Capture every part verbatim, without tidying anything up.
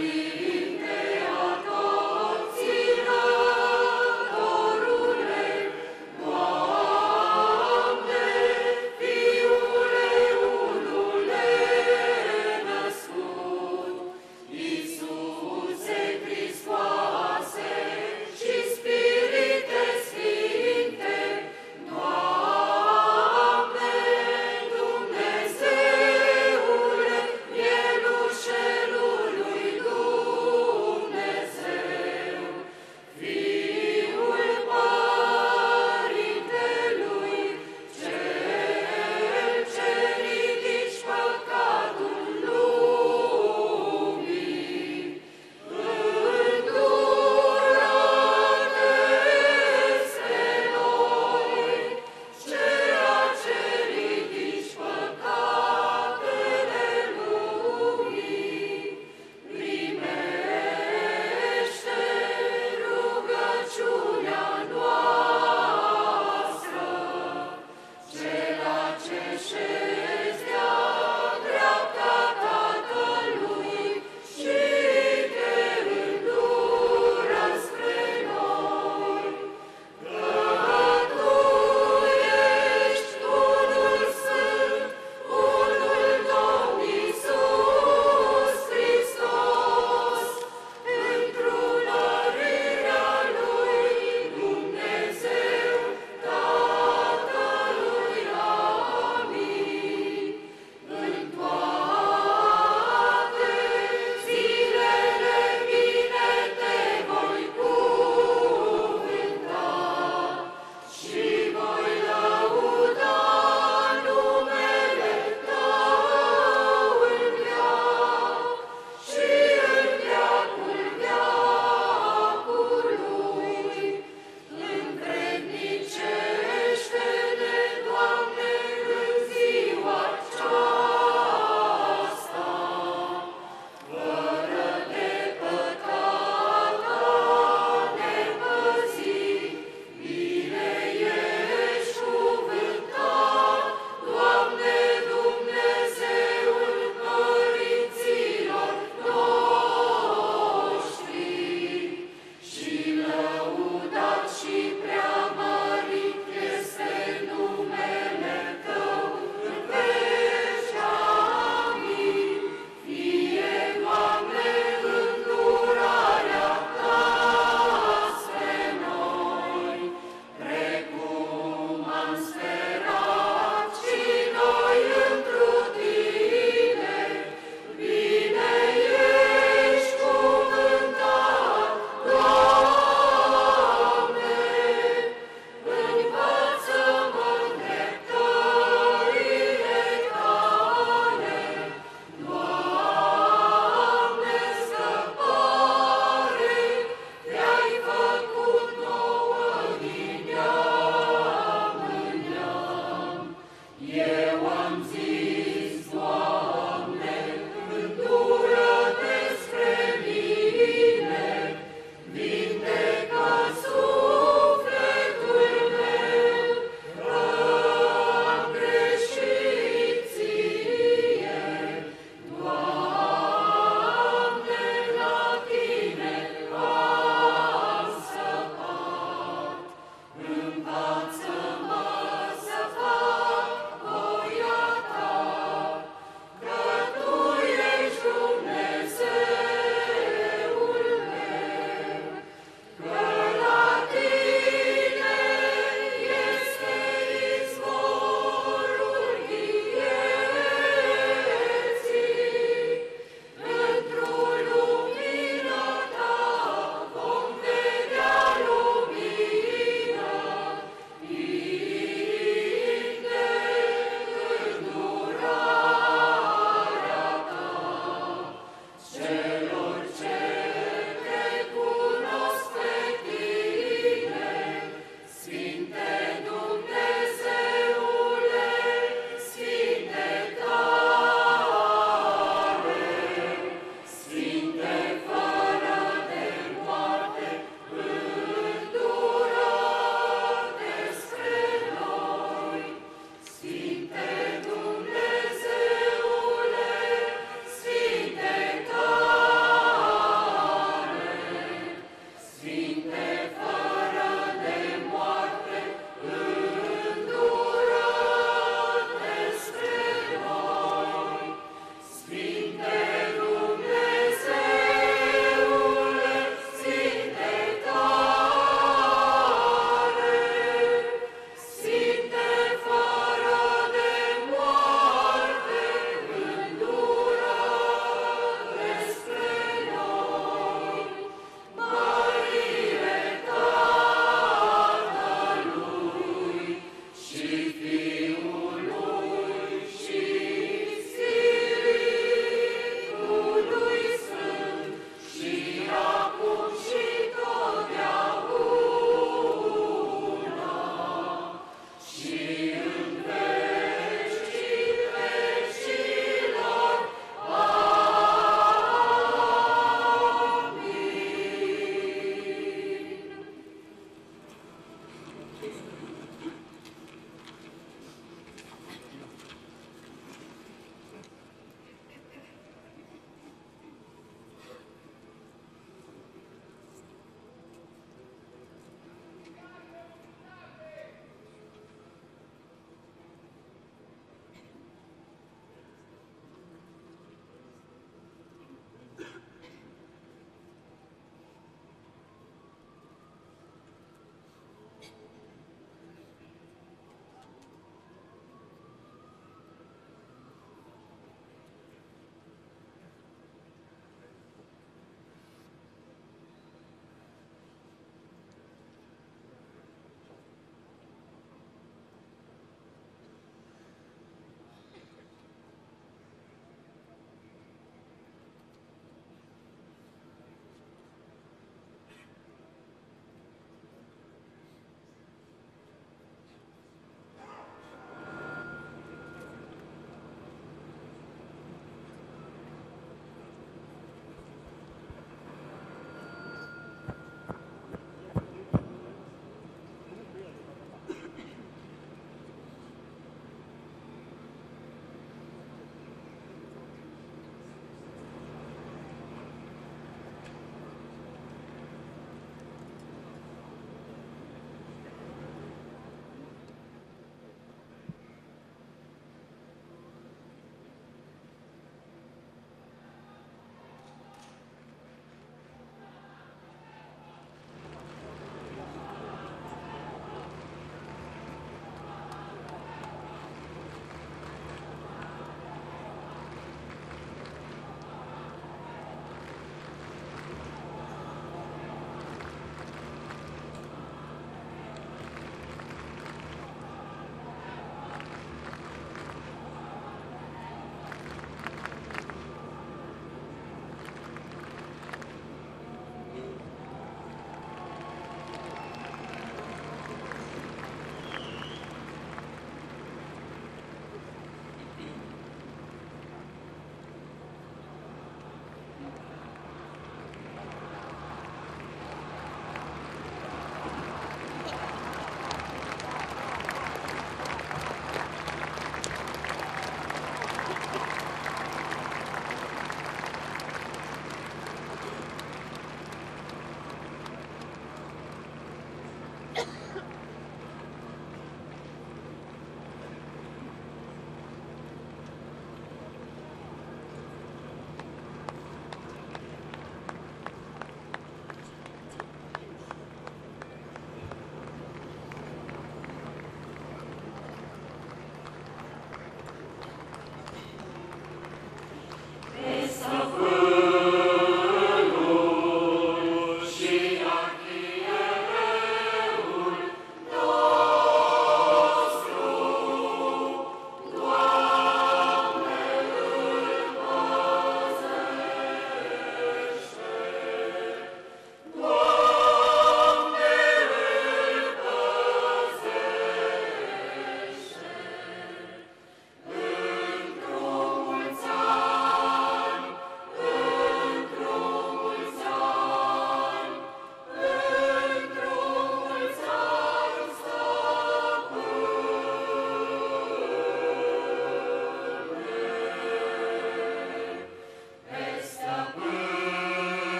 Dumnezeule, mielușelului Dumnezeu.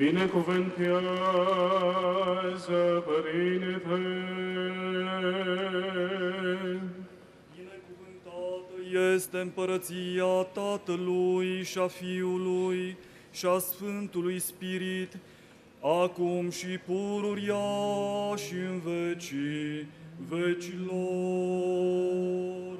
Binecuvântează, Părinte! Binecuvântată este împărăția Tatălui și a Fiului și a Sfântului Spirit, acum și pururia și în vecii vecilor.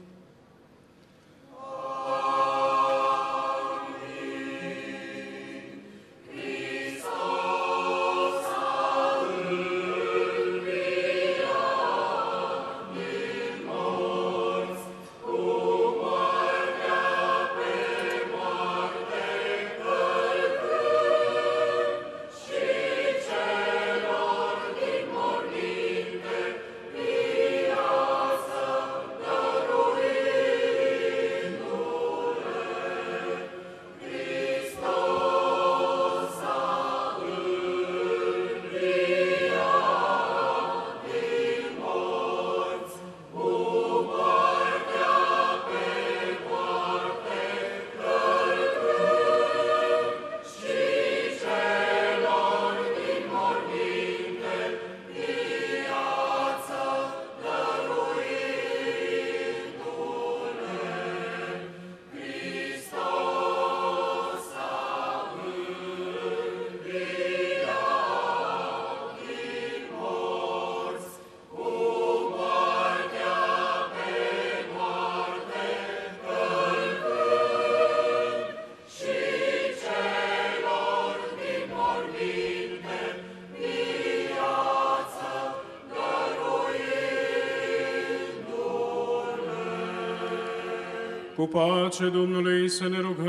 Cu pace Domnului să ne rugăm.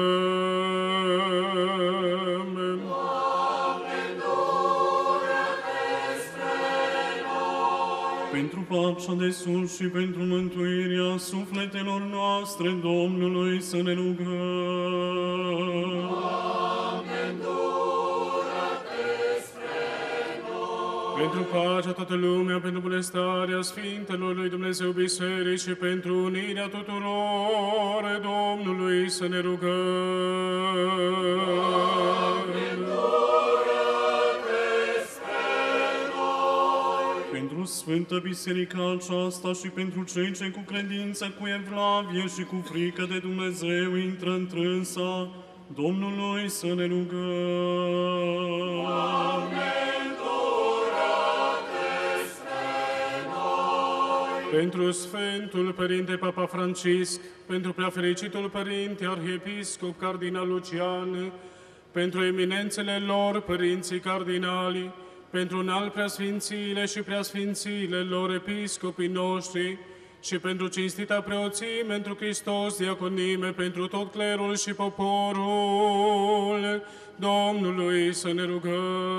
Doamne, îndură-te spre noi. Pentru pacea de sus și pentru mântuirea sufletelor noastre, Domnului să ne rugăm. Doamne, îndură-te spre noi. Pentru pacea toată lumea, pentru bunăstarea Sfintelor lui Dumnezeu Biserici și pentru unirea tuturor, Domnului să ne rugăm. Doamne, îndură-te spre noi. Pentru Sfântă Biserica aceasta și pentru cei ce cu credință, cu evlavie și cu frică de Dumnezeu intră întrânsa, Domnului să ne rugăm. Doamne, îndură-te spre noi. Pentru Sfântul Părinte Papa Francisc, pentru preafericitul Părinte Arhiepiscop Cardinal Lucian, pentru eminențele lor, părinții cardinali, pentru înalt preasfințiile și preasfințiile lor, episcopii noștri, și pentru cinstita preoțime, pentru Hristos, diaconime, pentru tot clerul și poporul Domnului să ne rugăm.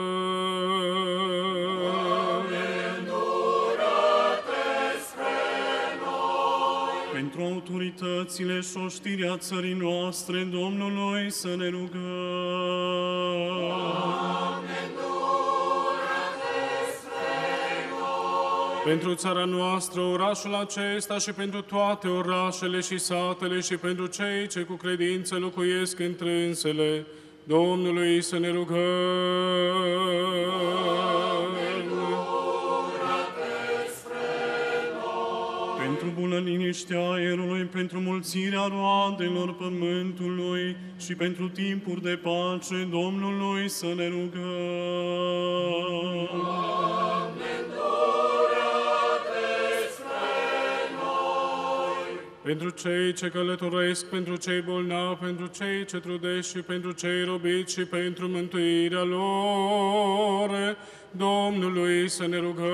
Doamne, îndură-te spre noi. Pentru autoritățile și oștirea țării noastre, Domnului să ne rugăm. Doamne, îndură-te spre noi. Pentru țara noastră, orașul acesta și pentru toate orașele și satele și pentru cei ce cu credință locuiesc întrânsele, Domnului să ne rugăm. Pentru bună liniștea aerului, pentru mulțirea roadelor pământului și pentru timpuri de pace, Domnului să ne rugăm. Doamne, îndură-te spre noi. Pentru cei ce călătoresc, pentru cei bolnavi, pentru cei ce trudesc și pentru cei robiți și pentru mântuirea lor, Domnului să ne rugăm.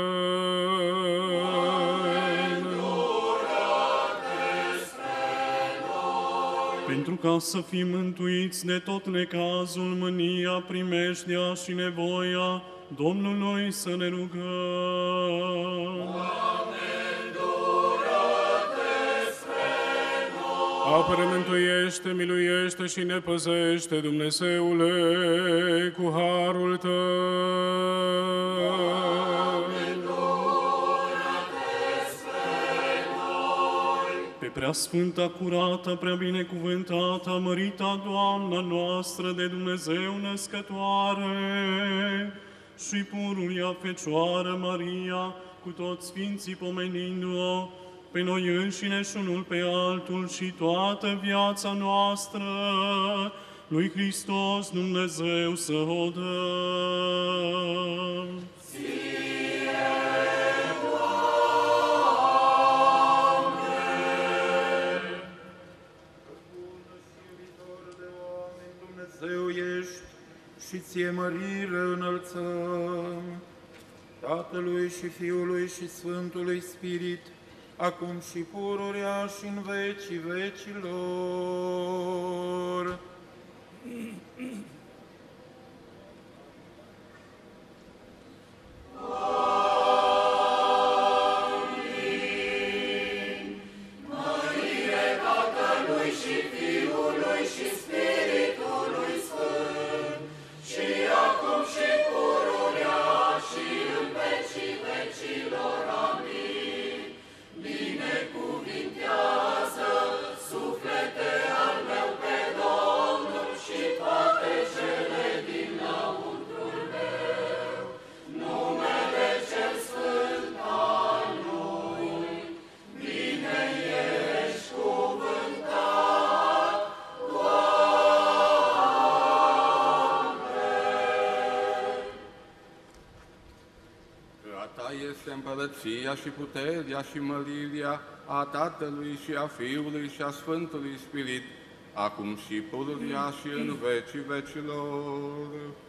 Pentru ca să fim mântuiți de tot necazul, mânia, primejdea și nevoia, Domnului să ne rugăm. Doamne, îndură-te spre noi. Apără, mântuiește, miluiește și ne păzește, Dumnezeule, cu harul Tău. Doamne, îndură-te spre noi. Pe preasfânta, curată, prea binecuvântată, mărita Doamna noastră de Dumnezeu născătoare și pururia Fecioară Maria, cu toți sfinții pomenindu-o, pe noi înșine și unul pe altul și toată viața noastră, lui Hristos Dumnezeu să o dăm. Și ție mărire înălțăm, Tatălui și Fiului și Sfântului Spirit, acum și pururea și în vecii vecilor. Împărăția și puterea și mărirea a Tatălui și a Fiului și a Sfântului Spirit, acum și pururia și în vecii vecilor.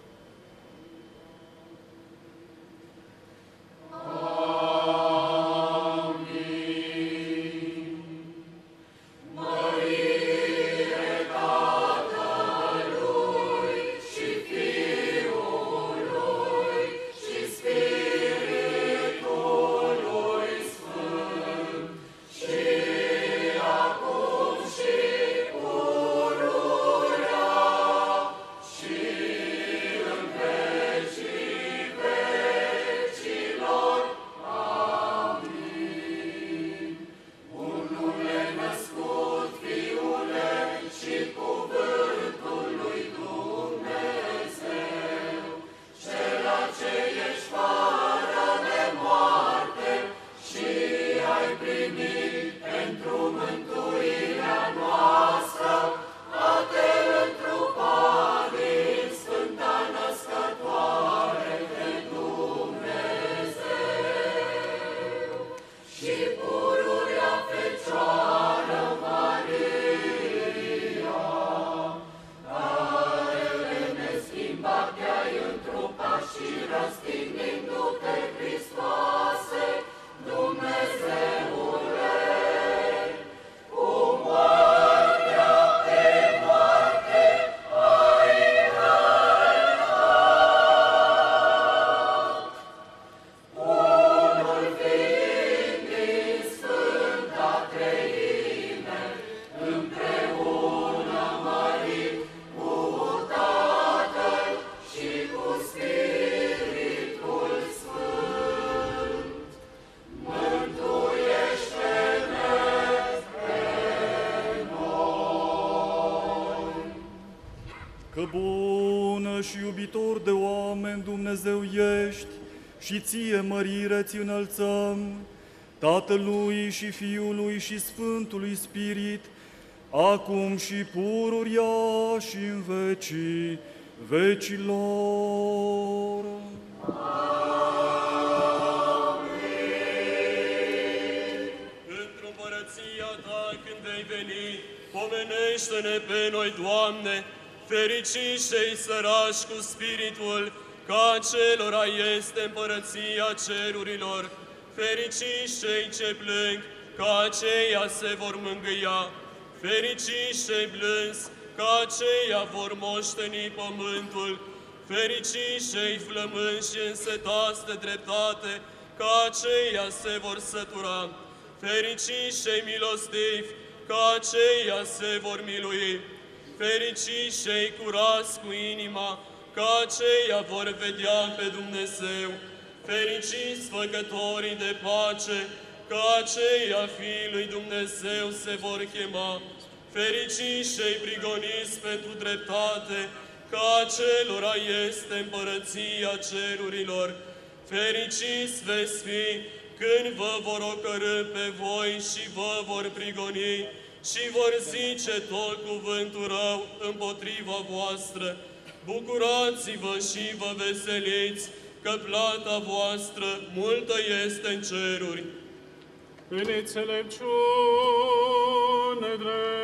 Că bună și iubitor de oameni Dumnezeu ești, și ție mărire ți înălțăm, Tatălui și Fiului și Sfântului Spirit, acum și pururia și în vecii vecilor. Într-o împărăția ta când vei veni, pomenește-ne pe noi, Doamne, fericiți cei sărași cu spiritul, ca acelora este împărăția cerurilor. Fericiți cei ce plâng, ca aceia se vor mângâia. Fericiți cei blânzi, ca aceia vor moșteni pământul. Fericiți cei flămânzi și însetați de dreptate, ca aceia se vor sătura. Fericiți cei milostivi, ca aceia se vor milui. Fericiți cei curați cu inima, ca aceia vor vedea pe Dumnezeu. Fericiți făcătorii de pace, că aceia fiii lui Dumnezeu se vor chema, fericiți și prigoniți pentru dreptate, că acelora este împărăția cerurilor. Fericiți veți fi când vă vor ocărî pe voi și vă vor prigoni și vor zice tot cuvântul rău împotriva voastră. Bucurați-vă și vă veseliți, că plata voastră multă este în ceruri. În înțelepciune drept.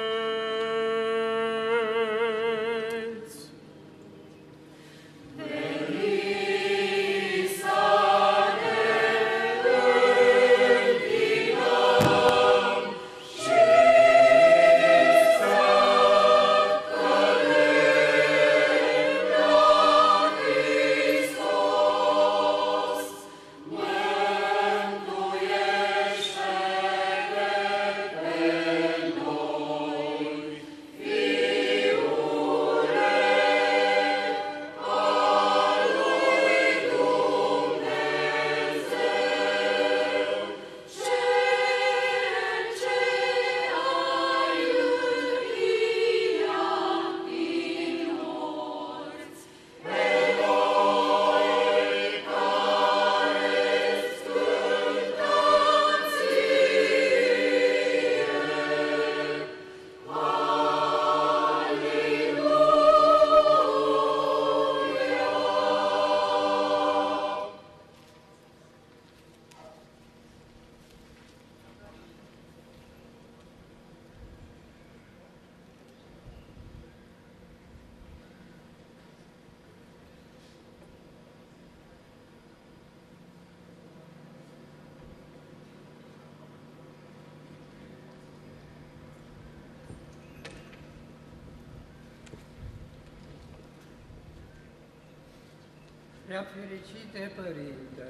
Prea fericite Părinte,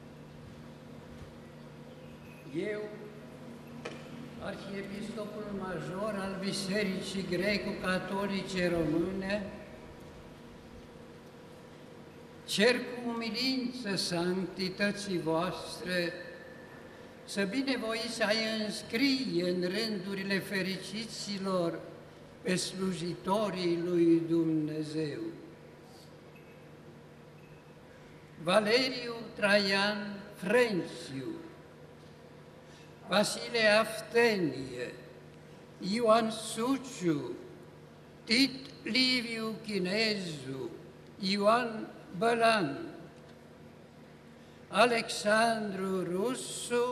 eu, Arhiepiscopul Major al Bisericii Greco-Catolice Române, cer cu umilință sanctității voastre să binevoiți să-i înscrie în rândurile fericiților pe slujitorii lui Dumnezeu. Valeriu Traian Frențiu, Vasile Aftenie, Ioan Suciu, Tit Liviu Chinezu, Ioan Bălan, Alexandru Rusu,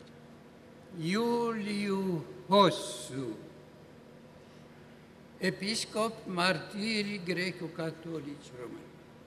Iuliu Hosu, episcop martiri greco-catolici români.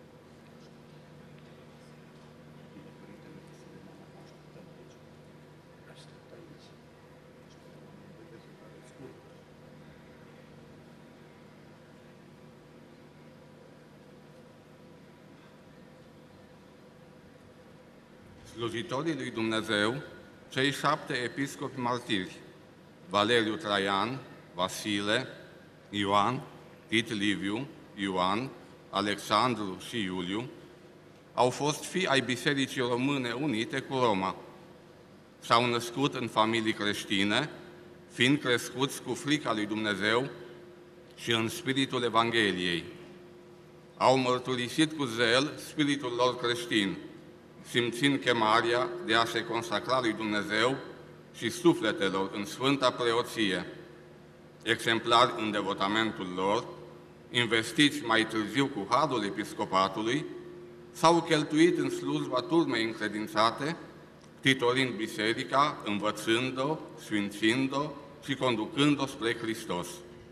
Slujitorii lui Dumnezeu, cei șapte episcopi martiri, Valeriu Traian, Vasile, Ioan, Tit Liviu, Ioan, Alexandru și Iuliu, au fost fii ai Bisericii Române Unite cu Roma. S-au născut în familii creștine, fiind crescuți cu frica lui Dumnezeu și în spiritul Evangheliei. Au mărturisit cu zel spiritul lor creștin, simțind chemarea de a se consacra lui Dumnezeu și sufletelor în Sfânta Preoție. Exemplari în devotamentul lor, investiți mai târziu cu harul episcopatului, s-au cheltuit în slujba turmei încredințate, titorind biserica, învățând-o, sfințind-o și conducând-o spre Hristos.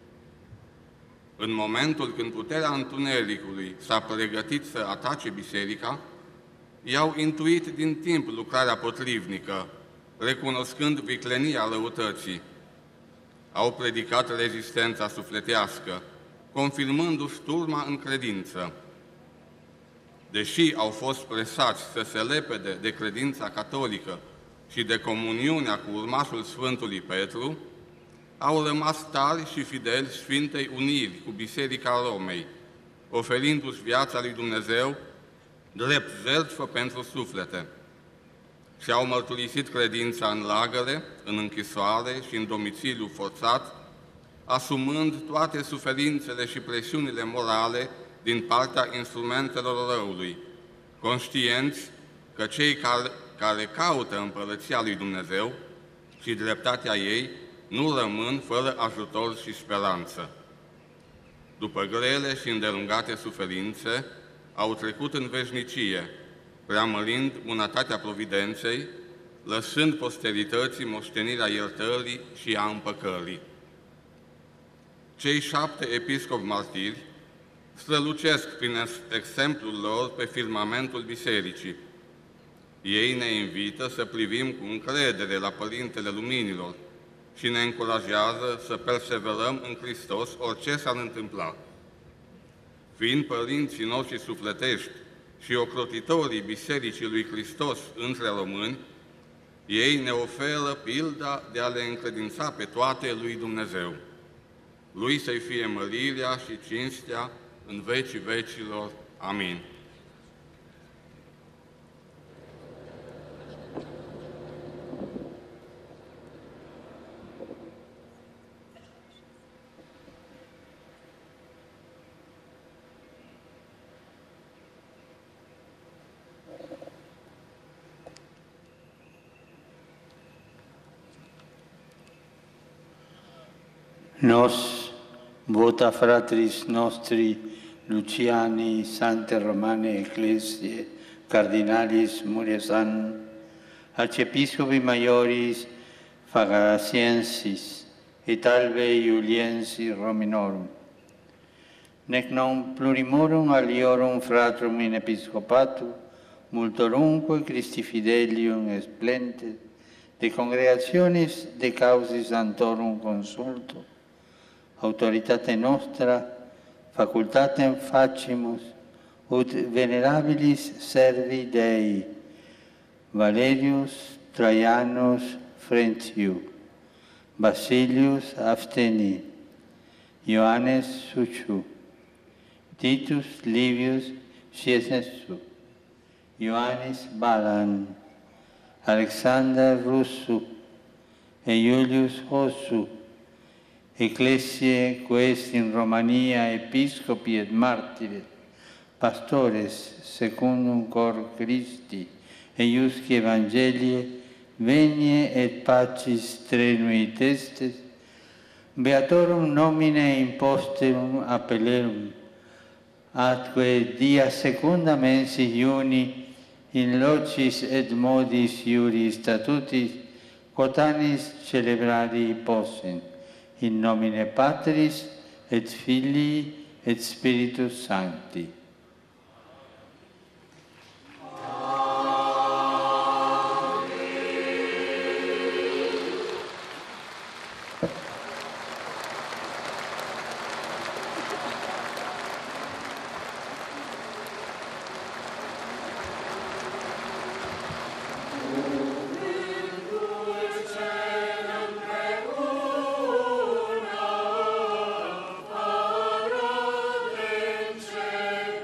În momentul când puterea întunericului s-a pregătit să atace biserica, i-au intuit din timp lucrarea potrivnică, recunoscând viclenia răutății. Au predicat rezistența sufletească, confirmându-și turma în credință. Deși au fost presați să se lepede de credința catolică și de comuniunea cu urmașul Sfântului Petru, au rămas tari și fideli Sfintei Uniri cu Biserica Romei, oferindu-și viața lui Dumnezeu drept jertfă pentru suflete. și-au mărturisit credința în lagăre, în închisoare și în domiciliu forțat, asumând toate suferințele și presiunile morale din partea instrumentelor răului, conștienți că cei care, care caută împărăția lui Dumnezeu și dreptatea ei nu rămân fără ajutor și speranță. După grele și îndelungate suferințe, au trecut în veșnicie, preamărind bunătatea providenței, lăsând posterității moștenirea iertării și a împăcării. Cei șapte episcopi martiri strălucesc prin exemplul lor pe firmamentul bisericii. Ei ne invită să privim cu încredere la Părintele Luminilor și ne încurajează să perseverăm în Hristos orice s-ar întâmpla. Fiind părinții noștri sufletești și ocrotitorii Bisericii lui Hristos între români, ei ne oferă pilda de a le încredința pe toate lui Dumnezeu. Lui să-i fie mărirea și cinstea în vecii vecilor. Amin. Nos, vota fratris nostri Luciani, Sante Romane Ecclesiae, Cardinalis Muriesan, Archiepiscopi Maioris Fagasiensis, et albe Iuliensis Romanorum, nec non plurimorum aliorum fratrum in episcopatu, multorumque Christi fidelium esplentes, de congregationis de causis antorum consulto, autoritate nostra, facultatem facimus, ut venerabilis servi Dei, Valerius Traianus Frentiu, Basilius Afteni, Ioannes Suciu, Titus Livius Siesensu, Ioannis Balan, Alexander Russu e Iulius Hossu, Ecclesiae quae in Romania episcopi et martires, pastores secundum cor Christi, eiusci evangelie, venie et pacis trenui testes, beatorum nomine imposterum appellerum, atque dia secunda mensi iuni, in locis et modis iuri statutis, quotanis celebrari possent, in nomine Patris et Filii et Spiritus Sancti. Cielo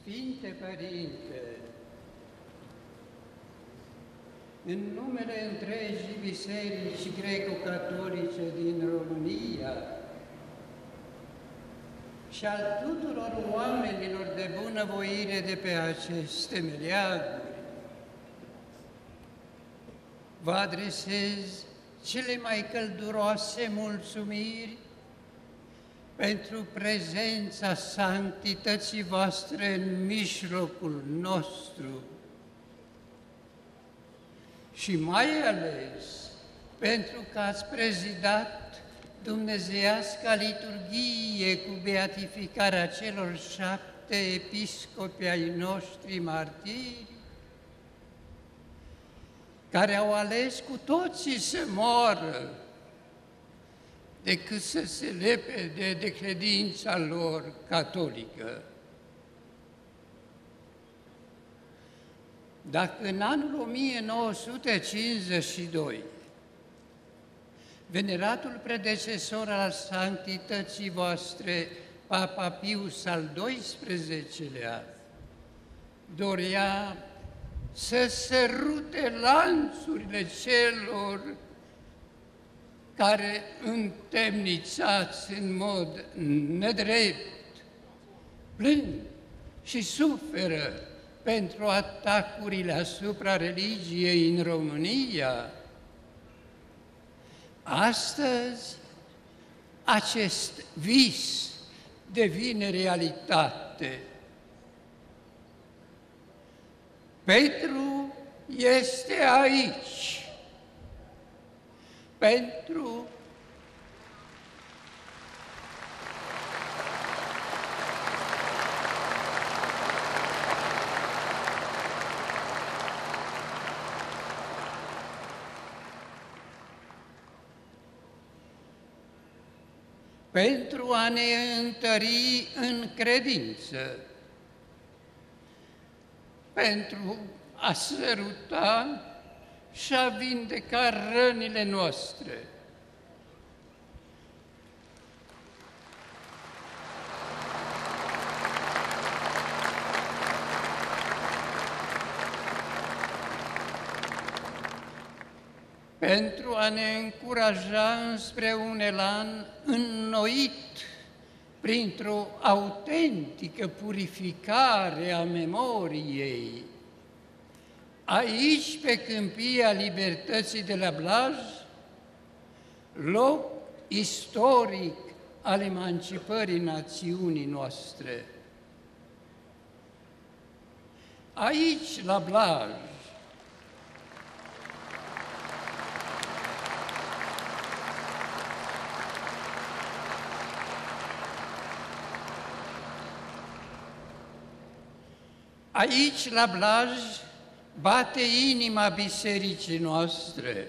Sfinte Părinte, în numele întregii biserici greco-catolice din România și al tuturor oamenilor de bunăvoire de pe aceste meleaguri, vă adresez cele mai călduroase mulțumiri pentru prezența sanctității voastre în mijlocul nostru și mai ales pentru că ați prezidat dumnezeiasca liturghie cu beatificarea celor șapte episcopi ai noștri martiri, care au ales cu toții să moară decât să se lepede de credința lor catolică. Dacă în anul o mie nouă sute cincizeci și doi, veneratul predecesor al sanctității voastre, Papa Pius al doisprezecelea, dorea să sărute lanțurile celor care, întemnițați în mod nedrept, plâng și suferă pentru atacurile asupra religiei în România, astăzi acest vis devine realitate. Petru este aici pentru pentru a ne întări în credință, pentru a săruta și a vindeca rănile noastre. Pentru a ne încuraja înspre un elan înnoit printr-o autentică purificare a memoriei. Aici, pe câmpia libertății de la Blaj, loc istoric al emancipării națiunii noastre. Aici, la Blaj, aici, la Blaj, bate inima bisericii noastre.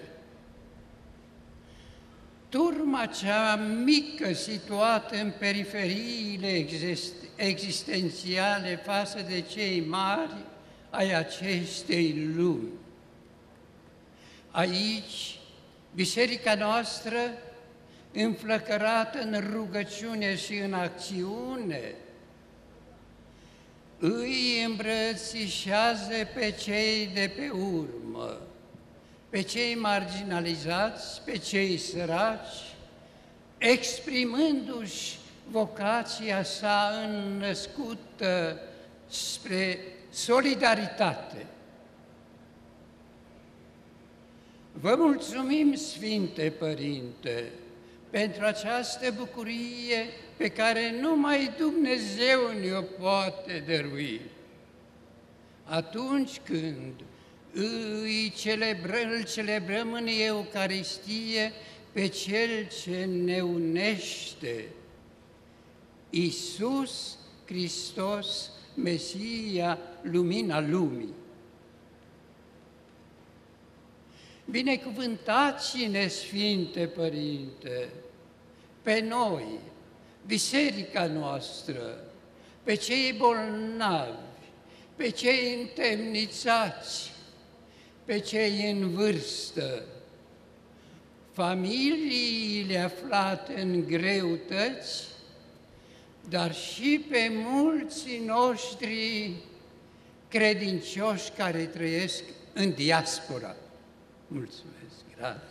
Turma cea mică situată în periferiile existențiale față de cei mari ai acestei lumi. Aici, biserica noastră, înflăcărată în rugăciune și în acțiune, îi îmbrățișează pe cei de pe urmă, pe cei marginalizați, pe cei săraci, exprimându-și vocația sa înnăscută spre solidaritate. Vă mulțumim, Sfinte Părinte, pentru această bucurie pe care numai Dumnezeu ne-o poate dărui. Atunci când îi celebrăm, îl celebrăm în Eucaristie pe Cel ce ne unește, Iisus Hristos, Mesia, lumina lumii. Binecuvântați-ne, Sfinte Părinte, pe noi, biserica noastră, pe cei bolnavi, pe cei întemnițați, pe cei în vârstă, familiile aflate în greutăți, dar și pe mulți noștri credincioși care trăiesc în diaspora. Mulțumesc, grație.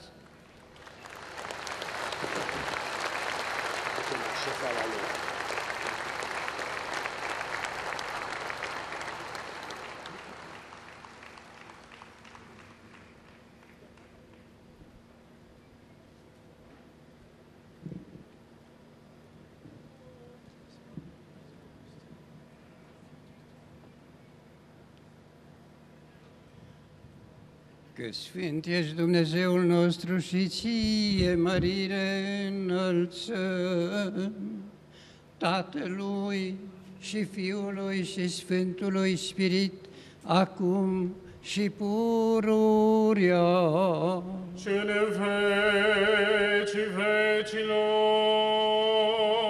Că sfânt ești Dumnezeul nostru și ție mărire înălțăm, Tatălui și Fiului și Sfântului Spirit, acum și pururia. Și în vecii vecilor.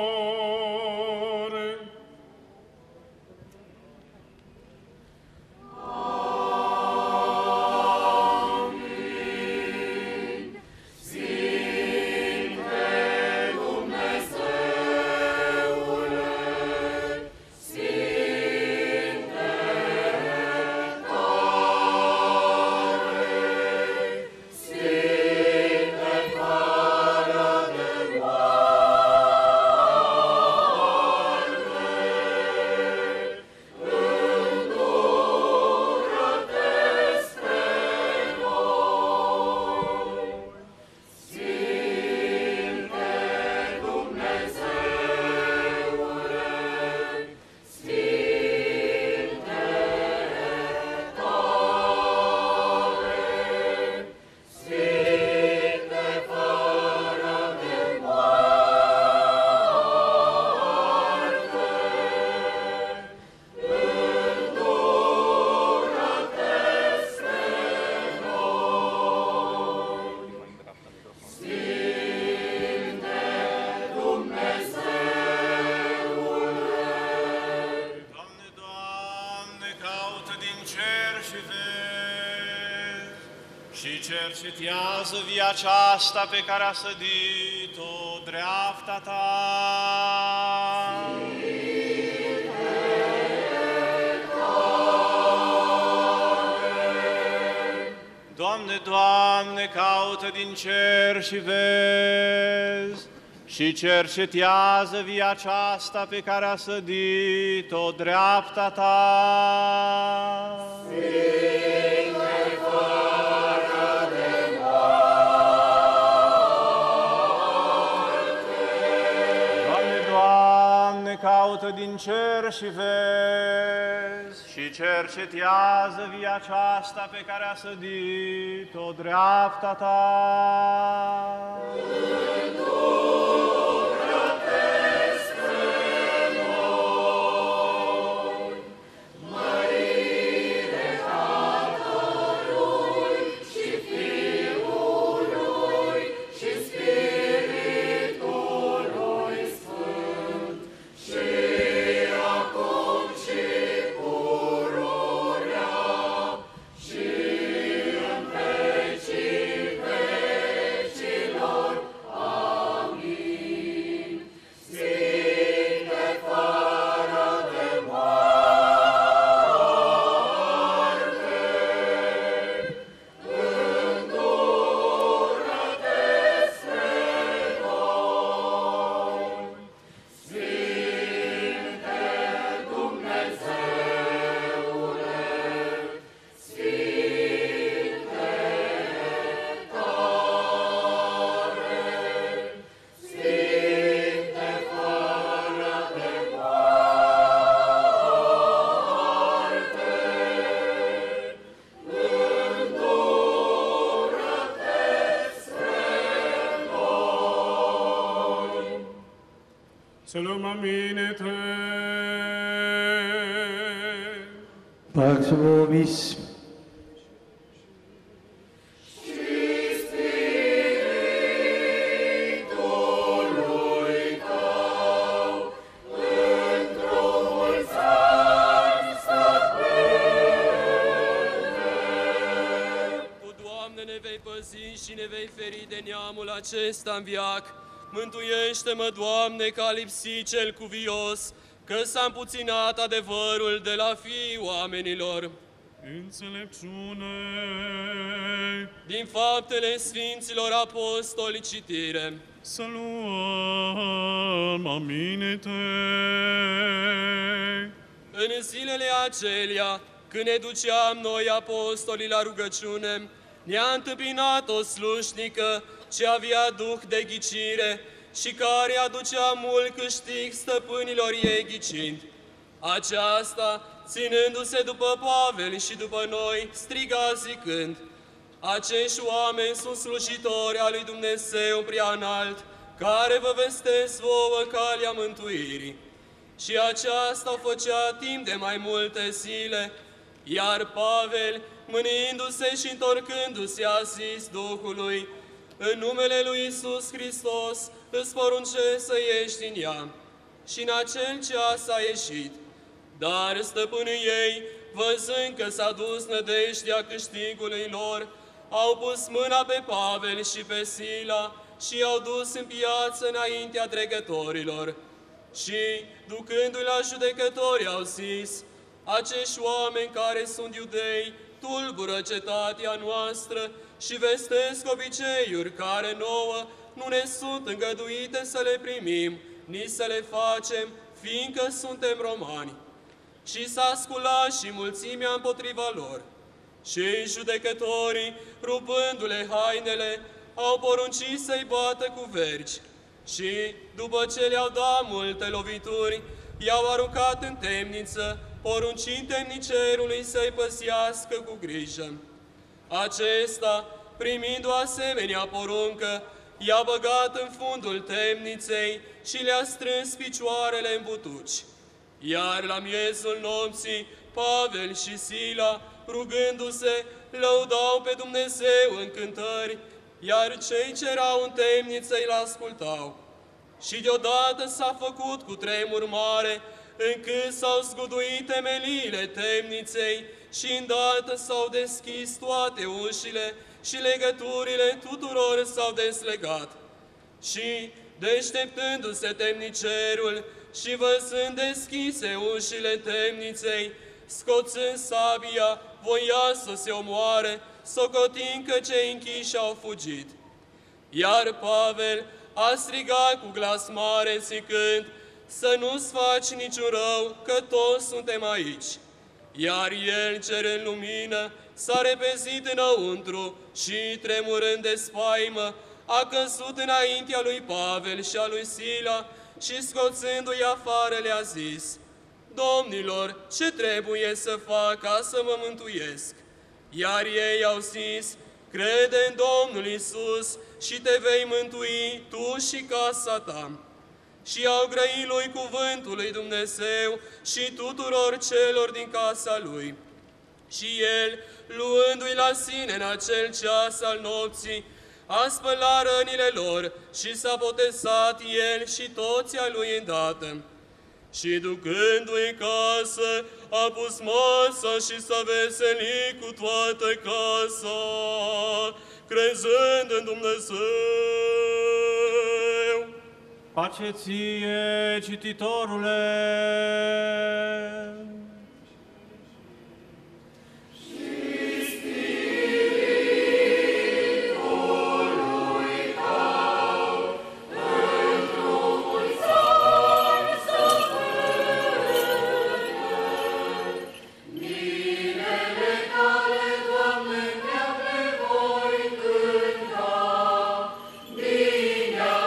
Cercetează via aceasta pe care a sădit-o dreapta ta. Doamne, Doamne, caută din cer și vezi și cercetează via aceasta pe care a sădit-o dreapta ta. Caută din cer și vezi și cercetează via aceasta pe care a sădit-o dreapta ta. Să luăm aminte. Pax vobis. Și ne vei feri de neamul acesta în viac. Mântuiește-mă, Doamne, că a lipsit cel cuvios, că s-a împuținat adevărul de la fiii oamenilor. Înțelepciune! Din faptele Sfinților Apostoli citire. Să luăm aminte! În zilele acelea, când ne duceam noi apostolii la rugăciune, ne-a întâmpinat o slușnică ce avea duh de ghicire și care aducea mult câștig stăpânilor ei ghicind. Aceasta, ținându-se după Pavel și după noi, striga zicând: acești oameni sunt slujitori al lui Dumnezeu prea înalt, care vă vestesc vouă calea mântuirii. Și aceasta o făcea timp de mai multe zile, iar Pavel, mâniindu-se și întorcându-se, a zis Duhului: în numele lui Iisus Hristos îți poruncesc să ieși din ea. Și în acel ceas a ieșit. Dar stăpânii ei, văzând că s-a dus nădejdea câștigului lor, au pus mâna pe Pavel și pe Sila și i-au dus în piață înaintea dregătorilor. Și, ducându-i la judecători, au zis: acești oameni care sunt iudei tulbură cetatea noastră și vestesc obiceiuri care nouă nu ne sunt îngăduite să le primim, nici să le facem, fiindcă suntem romani. Și s-a sculat și mulțimea împotriva lor. Și judecătorii, rupându-le hainele, au poruncit să-i bată cu vergi. Și, după ce le-au dat multe lovituri, i-au aruncat în temniță, poruncind temnicerului să-i păzească cu grijă. Acesta, primind o asemenea poruncă, i-a băgat în fundul temniței și le-a strâns picioarele în butuci. Iar la miezul nopții, Pavel și Sila, rugându-se, lăudau pe Dumnezeu în cântări, iar cei ce erau în temniță îi ascultau. Și deodată s-a făcut cu tremur mare, încât s-au zguduit temeliile temniței și îndată s-au deschis toate ușile și legăturile tuturor s-au deslegat. Și, deșteptându-se temnicerul și văzând deschise ușile temniței, scoțând sabia, voia să se omoare, socotind că cei închiși au fugit. Iar Pavel a strigat cu glas mare, zicând: să nu-ți faci niciun rău, că toți suntem aici. Iar el, cerând lumină, s-a repezit înăuntru și, tremurând de spaimă, a căzut înaintea lui Pavel și a lui Sila și, scoțându-i afară, le-a zis: domnilor, ce trebuie să fac ca să mă mântuiesc? Iar ei au zis: crede în Domnul Iisus și te vei mântui tu și casa ta. Și au grăit lui cuvântul lui Dumnezeu și tuturor celor din casa lui. Și el, luându-i la sine în acel ceas al nopții, a spălat rănile lor și s-a botezat el și toți a lui îndată. Și ducându-i în casă, a pus masa și s-a veselit cu toată casa, crezând în Dumnezeu. Pace ție, cititorule!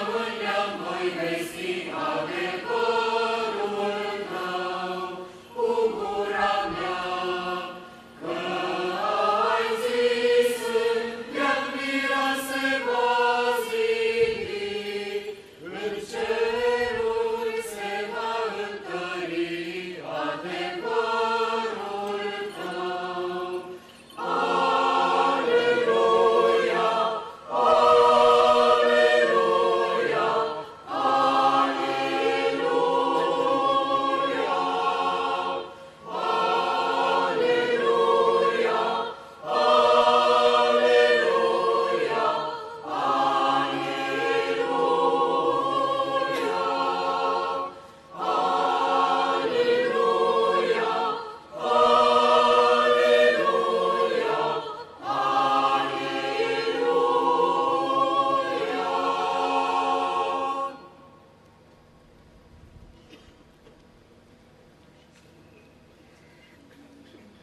Oh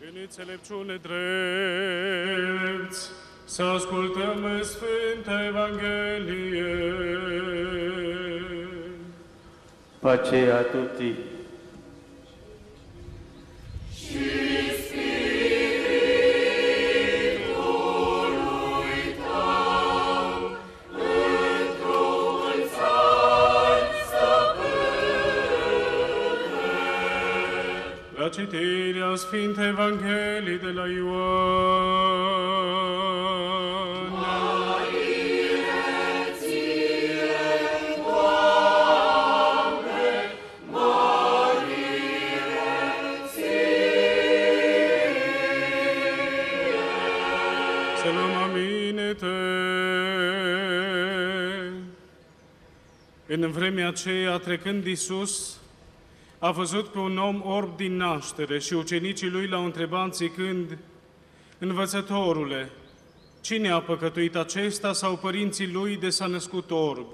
În înțelepciune drepți, să ascultăm în Sfânta Evanghelie. Pace a tutti. La citirea Sfintei Evangheliei de la Ioan. Mărire ție, Doamne, mărire ție. Să luăm aminte. În vremea aceea, trecând Iisus, a văzut pe un om orb din naștere și ucenicii lui l-au întrebat zicând: Învățătorule, cine a păcătuit acesta sau părinții lui de s-a născut orb?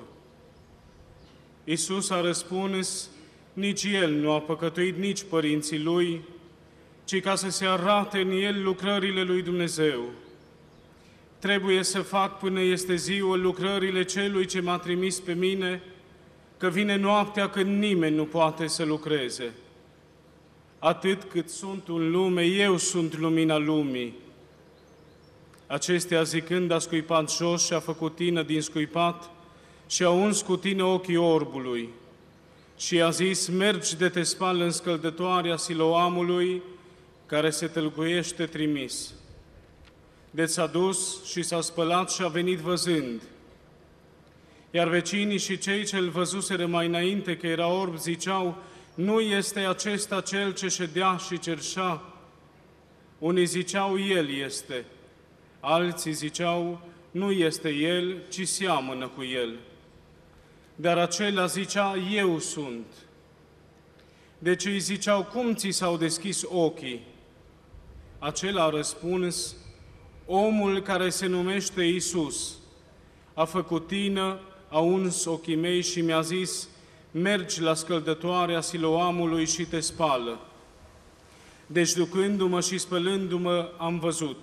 Iisus a răspuns: nici el nu a păcătuit, nici părinții lui, ci ca să se arate în el lucrările lui Dumnezeu. Trebuie să fac până este ziua lucrările celui ce m-a trimis pe mine, că vine noaptea când nimeni nu poate să lucreze. Atât cât sunt în lume, eu sunt lumina lumii. Acestea zicând, a scuipat jos și a făcut tină din scuipat și a uns cu tină ochii orbului. Și a zis: mergi de te spală în scăldătoarea Siloamului, care se tălcuiește trimis. Deci s-a dus și s-a spălat și a venit văzând. Iar vecinii și cei ce îl văzuseră mai înainte că era orb ziceau: nu este acesta cel ce ședea și cerșea? Unii ziceau: el este. Alții ziceau: nu este el, ci seamănă cu el. Dar acela zicea: eu sunt. Deci îi ziceau: cum ți s-au deschis ochii? Acela a răspuns: omul care se numește Iisus a făcut tină, a uns ochii mei și mi-a zis: mergi la scăldătoarea Siloamului și te spală. Deci ducându-mă și spălându-mă am văzut.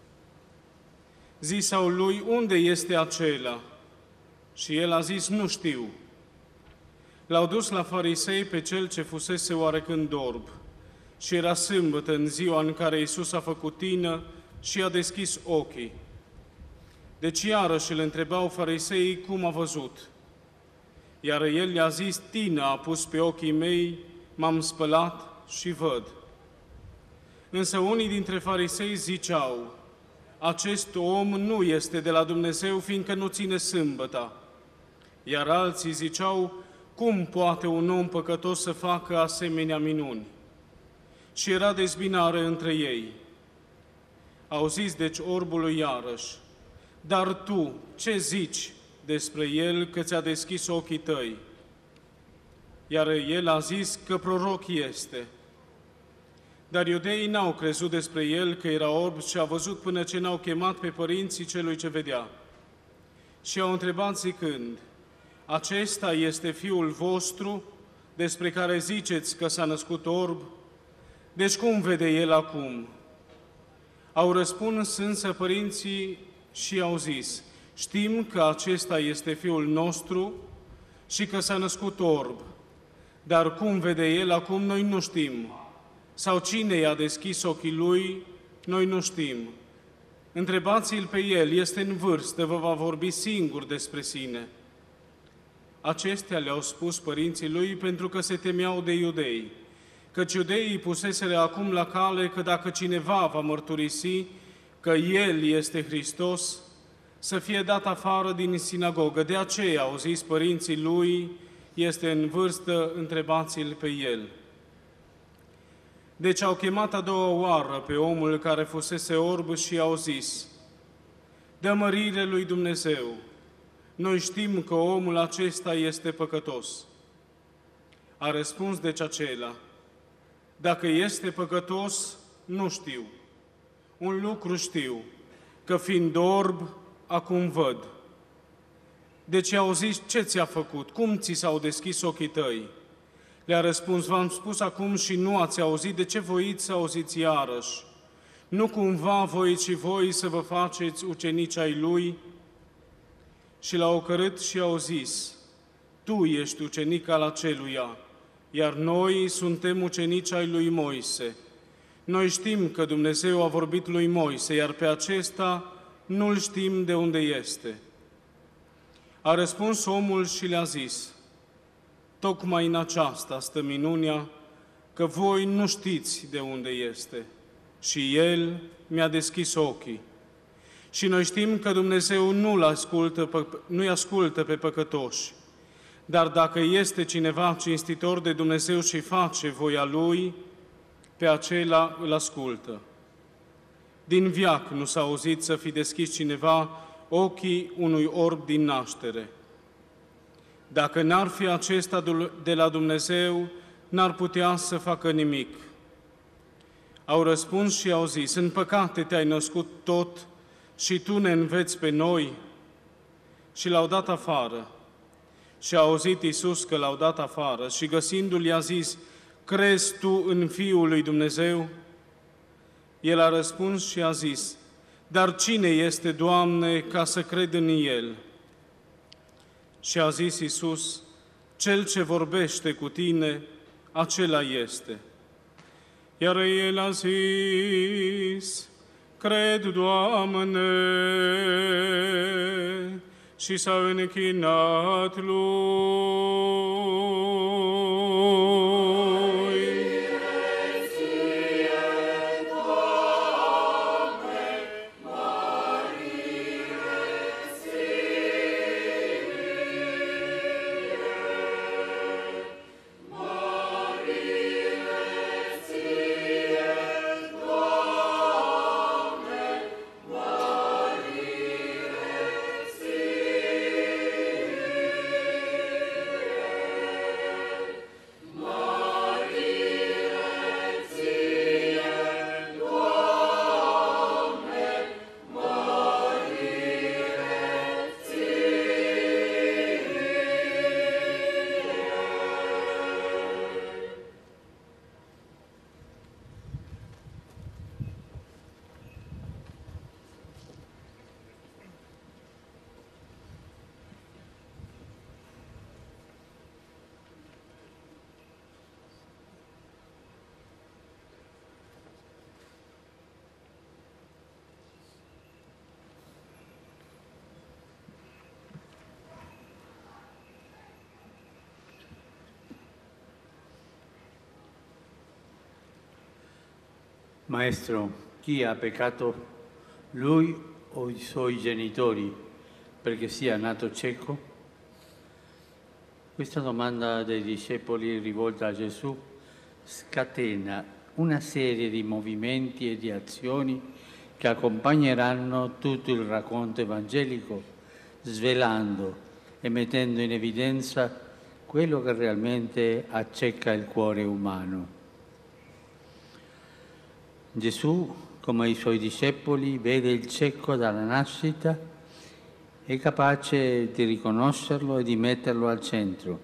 Zisau lui: unde este acela? Și el a zis: nu știu. L-au dus la farisei pe cel ce fusese oarecând orb. Și era sâmbătă, în ziua în care Iisus a făcut tină și a deschis ochii. Deci iarăși îl întrebau fariseii cum a văzut. Iar el le-a zis: tină a pus pe ochii mei, m-am spălat și văd. Însă unii dintre farisei ziceau: acest om nu este de la Dumnezeu, fiindcă nu ține sâmbăta. Iar alții ziceau: cum poate un om păcătos să facă asemenea minuni? Și era dezbinare între ei. Au zis deci orbului iarăși: dar tu ce zici despre el că ți-a deschis ochii tăi? Iar el a zis că proroc este. Dar iudeii n-au crezut despre el că era orb și a văzut până ce n-au chemat pe părinții celui ce vedea. Și au întrebat zicând: acesta este fiul vostru, despre care ziceți că s-a născut orb? Deci cum vede el acum? Au răspuns însă părinții și au zis: știm că acesta este fiul nostru și că s-a născut orb, dar cum vede el acum noi nu știm, sau cine i-a deschis ochii lui noi nu știm. Întrebați-l pe el, este în vârstă, vă va vorbi singur despre sine. Acestea le-au spus părinții lui pentru că se temeau de iudei, căci iudeii puseseră acum la cale că dacă cineva va mărturisi că el este Hristos, să fie dat afară din sinagogă. De aceea au zis părinții lui: este în vârstă, întrebați-l pe el. Deci au chemat a doua oară pe omul care fusese orb și au zis: dă mărire lui Dumnezeu, noi știm că omul acesta este păcătos. A răspuns deci acela: dacă este păcătos, nu știu. Un lucru știu, că fiind orb, acum văd. Deci i-au zis: ce ți-a făcut? Cum ți s-au deschis ochii tăi? Le-a răspuns: v-am spus acum și nu ați auzit, de ce voiți să auziți iarăși? Nu cumva voiți și voi să vă faceți ucenici ai Lui? Și l-au ocărât și au zis, Tu ești ucenic al aceluia, iar noi suntem ucenici ai lui Moise. Noi știm că Dumnezeu a vorbit lui Moise, iar pe acesta nu-l știm de unde este. A răspuns omul și le-a zis, Tocmai în aceasta stă minunea, că voi nu știți de unde este. Și El mi-a deschis ochii. Și noi știm că Dumnezeu nu-l ascultă, nu-i ascultă pe păcătoși. Dar dacă este cineva cinstitor de Dumnezeu și face voia Lui, pe acela îl ascultă. Din veac nu s-a auzit să fi deschis cineva ochii unui orb din naștere. Dacă n-ar fi acesta de la Dumnezeu, n-ar putea să facă nimic. Au răspuns și au zis, În păcate te-ai născut tot și tu ne înveți pe noi. Și l-au dat afară. Și a auzit Iisus că l-au dat afară și găsindu-l i-a zis, Crezi tu în Fiul lui Dumnezeu? El a răspuns și a zis, Dar cine este, Doamne, ca să cred în El? Și a zis Iisus, Cel ce vorbește cu tine, acela este. Iar El a zis, Cred, Doamne, și s-a închinat lui. Maestro, chi ha peccato, lui o i suoi genitori, perché sia nato cieco? Questa domanda dei discepoli rivolta a Gesù scatena una serie di movimenti e di azioni che accompagneranno tutto il racconto evangelico, svelando e mettendo in evidenza quello che realmente acceca il cuore umano. Gesù, come i suoi discepoli, vede il cieco dalla nascita, è capace di riconoscerlo e di metterlo al centro.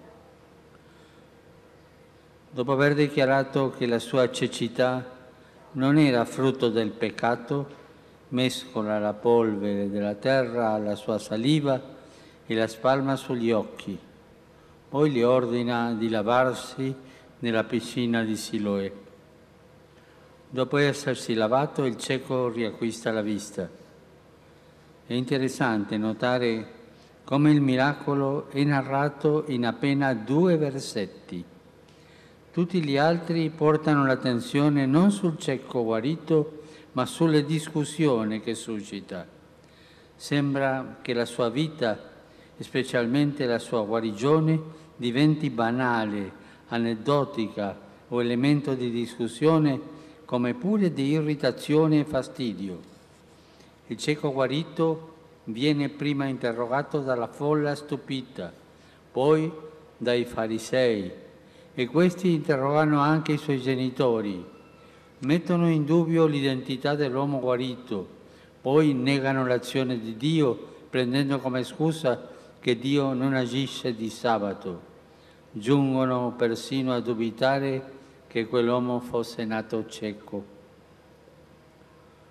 Dopo aver dichiarato che la sua cecità non era frutto del peccato, mescola la polvere della terra alla sua saliva e la spalma sugli occhi. Poi gli ordina di lavarsi nella piscina di Siloè. Dopo essersi lavato, il cieco riacquista la vista. È interessante notare come il miracolo è narrato in appena due versetti. Tutti gli altri portano l'attenzione non sul cieco guarito, ma sulle discussioni che suscita. Sembra che la sua vita, e specialmente la sua guarigione, diventi banale, aneddotica o elemento di discussione, come pure di irritazione e fastidio. Il cieco guarito viene prima interrogato dalla folla stupita, poi dai farisei, e questi interrogano anche i suoi genitori, mettono in dubbio l'identità dell'uomo guarito, poi negano l'azione di Dio prendendo come scusa che Dio non agisce di sabato, giungono persino a dubitare che quell'uomo fosse nato cieco.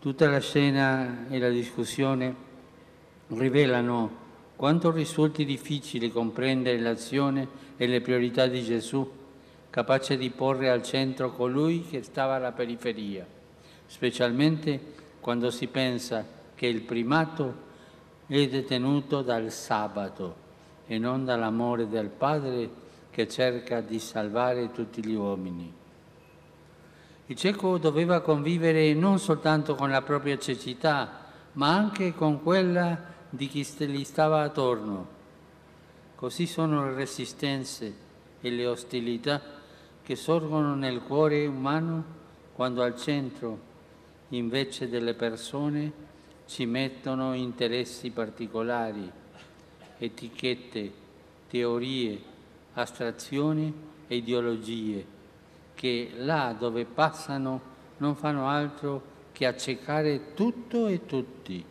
Tutta la scena e la discussione rivelano quanto risulti difficile comprendere l'azione e le priorità di Gesù, capace di porre al centro colui che stava alla periferia, specialmente quando si pensa che il primato è detenuto dal sabato e non dall'amore del Padre che cerca di salvare tutti gli uomini. Il cieco doveva convivere non soltanto con la propria cecità, ma anche con quella di chi gli stava attorno. Così sono le resistenze e le ostilità che sorgono nel cuore umano quando al centro, invece delle persone, ci mettono interessi particolari, etichette, teorie, astrazioni e ideologie che là dove passano non fanno altro che accecare tutto e tutti.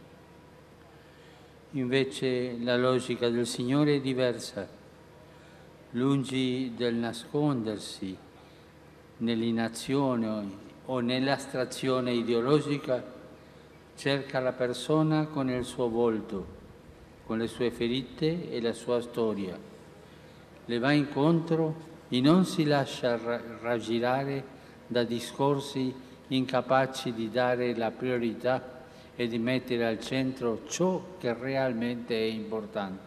Invece la logica del Signore è diversa. Lungi del nascondersi nell'inazione o nell'astrazione ideologica, cerca la persona con il suo volto, con le sue ferite e la sua storia. Le va incontro e non si lascia raggirare da discorsi incapaci di dare la priorità e di mettere al centro ciò che realmente è importante.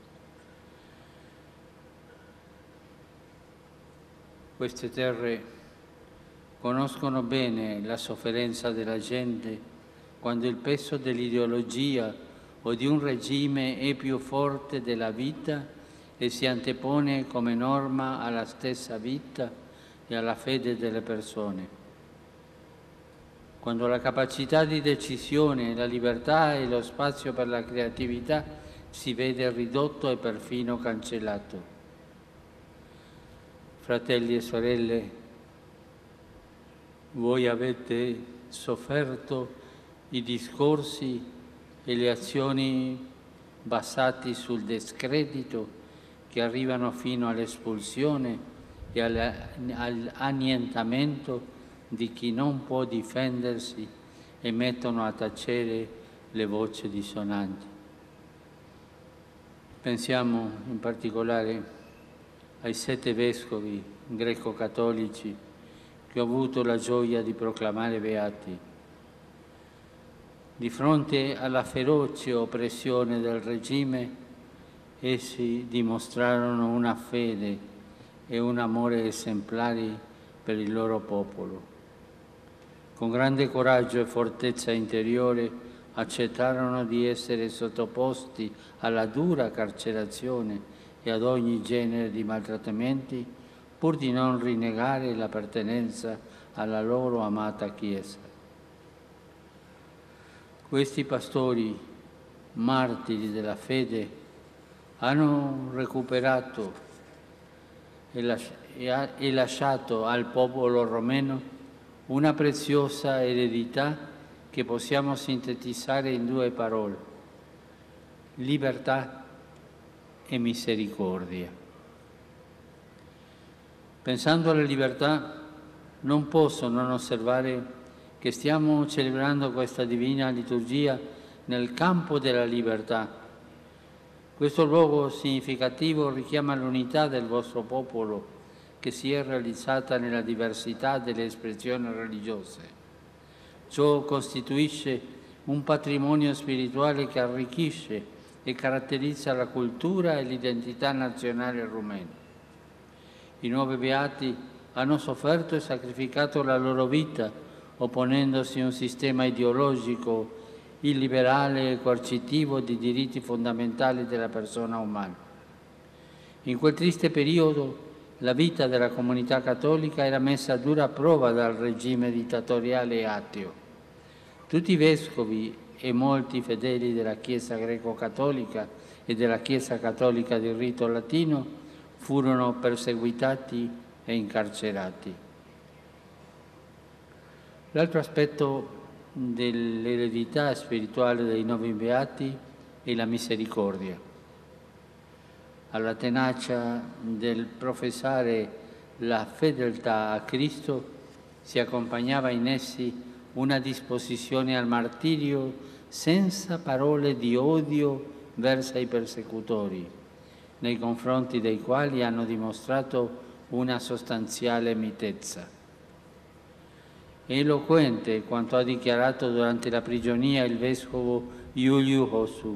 Queste terre conoscono bene la sofferenza della gente quando il peso dell'ideologia o di un regime è più forte della vita e si antepone come norma alla stessa vita e alla fede delle persone. Quando la capacità di decisione, la libertà e lo spazio per la creatività si vede ridotto e perfino cancellato. Fratelli e sorelle, voi avete sofferto i discorsi e le azioni basati sul discredito che arrivano fino all'espulsione e all'annientamento di chi non può difendersi e mettono a tacere le voci dissonanti. Pensiamo in particolare ai sette vescovi greco-cattolici che ho avuto la gioia di proclamare beati. Di fronte alla feroce oppressione del regime, essi dimostrarono una fede e un amore esemplari per il loro popolo. Con grande coraggio e fortezza interiore accettarono di essere sottoposti alla dura carcerazione e ad ogni genere di maltrattamenti pur di non rinnegare l'appartenenza alla loro amata Chiesa. Questi pastori, martiri della fede, hanno recuperato e lasciato al popolo romeno una preziosa eredità che possiamo sintetizzare in due parole: libertà e misericordia. Pensando alla libertà, non posso non osservare che stiamo celebrando questa divina liturgia nel campo della libertà. Questo luogo significativo richiama l'unità del vostro popolo, che si è realizzata nella diversità delle espressioni religiose. Ciò costituisce un patrimonio spirituale che arricchisce e caratterizza la cultura e l'identità nazionale rumena. I nuovi beati hanno sofferto e sacrificato la loro vita, opponendosi a un sistema ideologico illiberale e coercitivo di diritti fondamentali della persona umana. In quel triste periodo la vita della comunità cattolica era messa a dura prova dal regime dittatoriale e ateo. Tutti i vescovi e molti fedeli della Chiesa greco-cattolica e della Chiesa cattolica di rito latino furono perseguitati e incarcerati. L'altro aspetto dell'eredità spirituale dei nuovi beati è la misericordia. Alla tenacia del professare la fedeltà a Cristo si accompagnava in essi una disposizione al martirio senza parole di odio verso i persecutori, nei confronti dei quali hanno dimostrato una sostanziale mitezza. È eloquente quanto ha dichiarato durante la prigionia il vescovo Iuliu Hosu.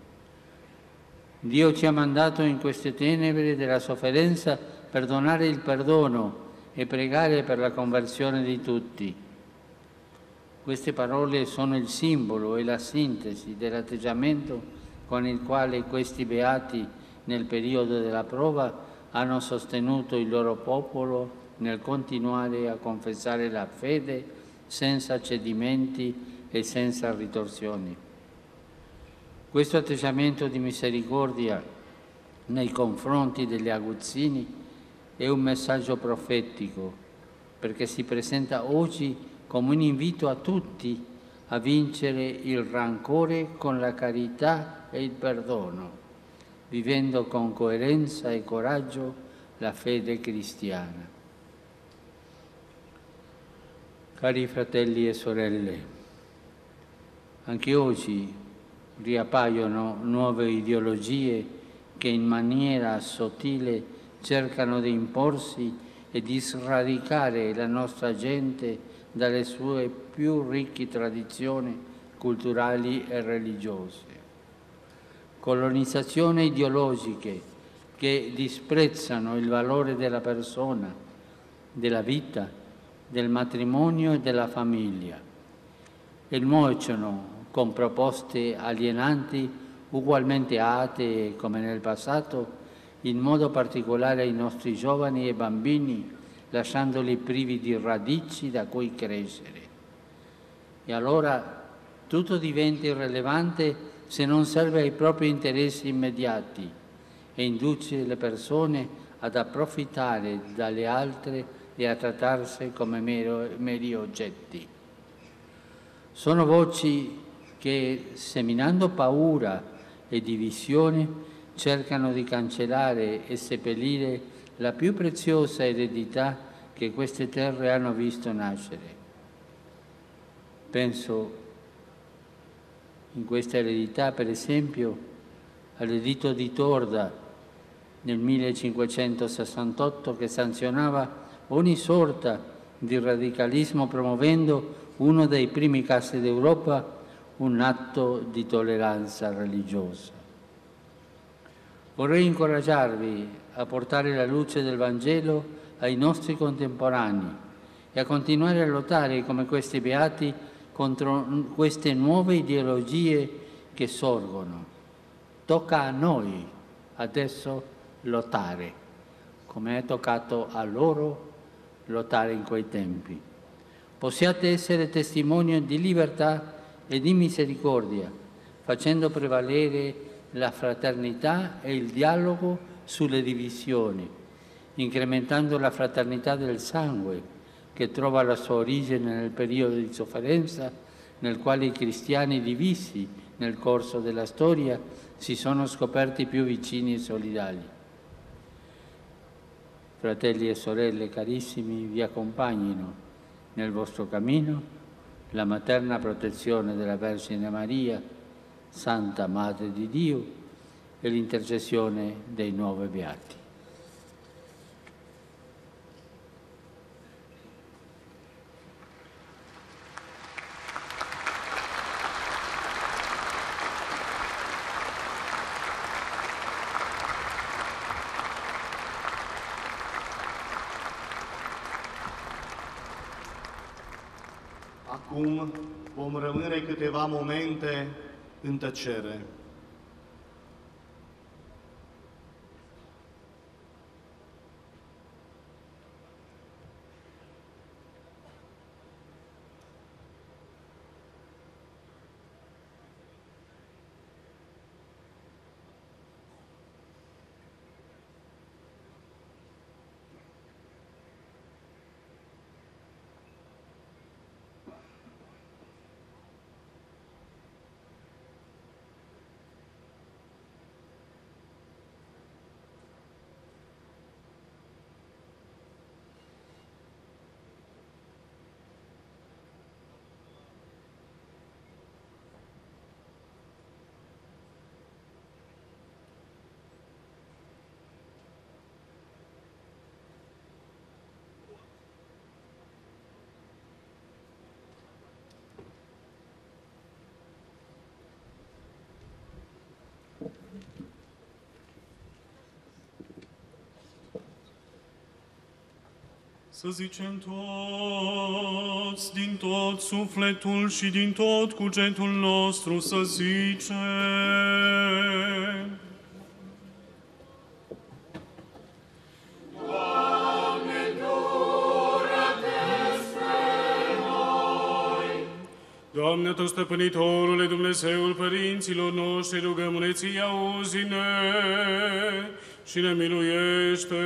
Dio ci ha mandato in queste tenebre della sofferenza per donare il perdono e pregare per la conversione di tutti. Queste parole sono il simbolo e la sintesi dell'atteggiamento con il quale questi beati nel periodo della prova hanno sostenuto il loro popolo nel continuare a confessare la fede senza cedimenti e senza ritorsioni. Questo atteggiamento di misericordia nei confronti degli aguzzini è un messaggio profetico, perché si presenta oggi come un invito a tutti a vincere il rancore con la carità e il perdono, vivendo con coerenza e coraggio la fede cristiana. Cari fratelli e sorelle, anche oggi riappaiono nuove ideologie che in maniera sottile cercano di imporsi e di sradicare la nostra gente dalle sue più ricche tradizioni culturali e religiose. Colonizzazioni ideologiche che disprezzano il valore della persona, della vita, del matrimonio e della famiglia e nuociono con proposte alienanti ugualmente atee come nel passato, in modo particolare ai nostri giovani e bambini, lasciandoli privi di radici da cui crescere. E allora tutto diventa irrilevante se non serve ai propri interessi immediati e induce le persone ad approfittare dalle altre e a trattarsi come mero, meri oggetti. Sono voci che, seminando paura e divisione, cercano di cancellare e seppellire la più preziosa eredità che queste terre hanno visto nascere. Penso in questa eredità, per esempio, all'editto di Torda nel millecinquecentosessantotto che sanzionava ogni sorta di radicalismo promuovendo uno dei primi casi d'Europa, un atto di tolleranza religiosa. Vorrei incoraggiarvi a portare la luce del Vangelo ai nostri contemporanei e a continuare a lottare come questi beati contro queste nuove ideologie che sorgono. Tocca a noi adesso lottare, come è toccato a loro lottare in quei tempi. Possiate essere testimoni di libertà e di misericordia, facendo prevalere la fraternità e il dialogo sulle divisioni, incrementando la fraternità del sangue, che trova la sua origine nel periodo di sofferenza nel quale i cristiani divisi nel corso della storia si sono scoperti più vicini e solidali. Fratelli e sorelle carissimi, vi accompagnino nel vostro cammino la materna protezione della Vergine Maria, Santa Madre di Dio, e l'intercessione dei nuovi beati. Acum vom rămâne câteva momente în tăcere. Să zicem toți, din tot sufletul și din tot cugetul nostru, să zicem. Doamne, dură-te spre noi! Doamne, tot stăpânitorule, Dumnezeul părinților noștri, rugăm-ne ție, auzi-ne și ne miluiește.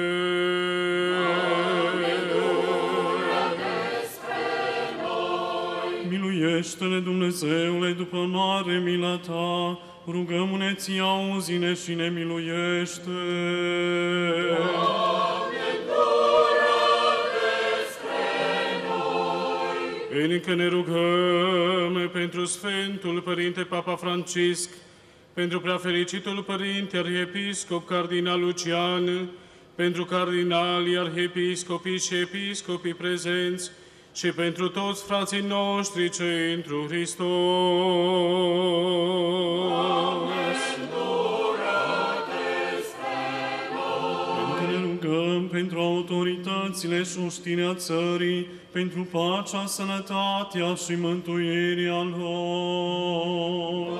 Miluiește-ne, Dumnezeule, după mare mila ta, rugăm-ne ție, auzi-ne și ne miluiește. Doamne, dură-te spre noi! Încă ne rugăm pentru Sfântul Părinte Papa Francisc, pentru preafericitul Părinte Arhiepiscop Cardinal Lucian, pentru cardinalii, arhiepiscopii și episcopii prezenți, și pentru toți frații noștri cei întru Hristos. Pentru ne rugăm pentru autoritățile și oștirea țării, pentru pacea, sănătatea și mântuirea lor.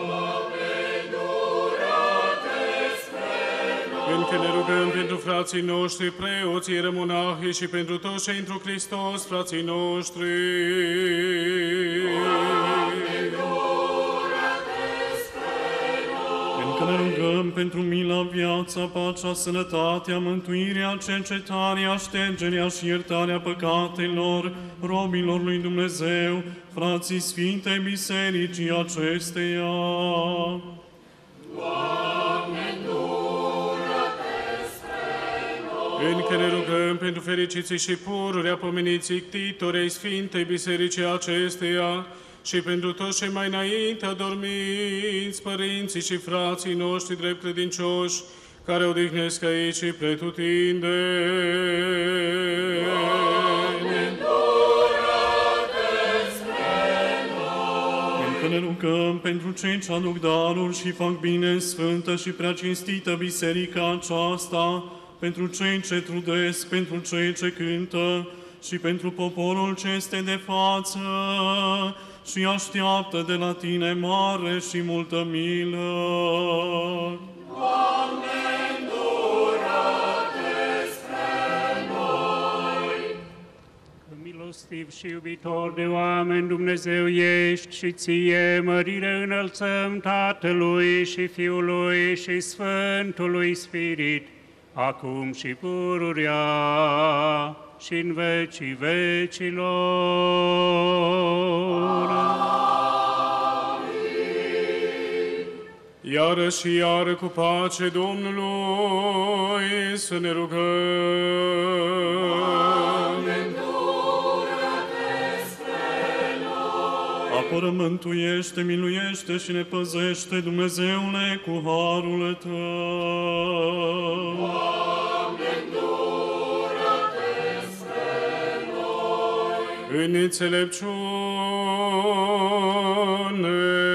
Încă ne rugăm pentru frații noștri, preoții, ierarhii și pentru toți cei întru Hristos, frații noștri. Încă ne rugăm pentru mila, viața, pacea, sănătatea, mântuirea, cercetarea, ștergerea și iertarea păcatelor robilor lui Dumnezeu, frații Sfintei Bisericii acesteia. Încă ne rugăm pentru fericiții și pururea pomeniții ctitorei Sfintei Bisericii acesteia și pentru toți cei mai înainte adormiți, părinții și frații noștri drept credincioși, care odihnesc aici și pretutindeni. Încă ne rugăm pentru cei ce aduc daruri și fac bine în sfântă și prea cinstită biserica aceasta, pentru cei ce trudesc, pentru cei ce cântă și pentru poporul ce este de față și așteaptă de la tine mare și multă milă. Doamne, dură-te spre noi! Milostiv și iubitor de oameni, Dumnezeu ești și ție mărire înălțăm Tatălui și Fiului și Sfântului Spirit, acum și pururea și în vecii vecilor. Amin. Iară și iară cu pace Domnului să ne rugăm. Doamne, dură-te spre noi! Apără, mântuiește, miluiește și ne păzește, Dumnezeule, cu harul Tău. Doamne, dură-te spre noi! În înțelepciune.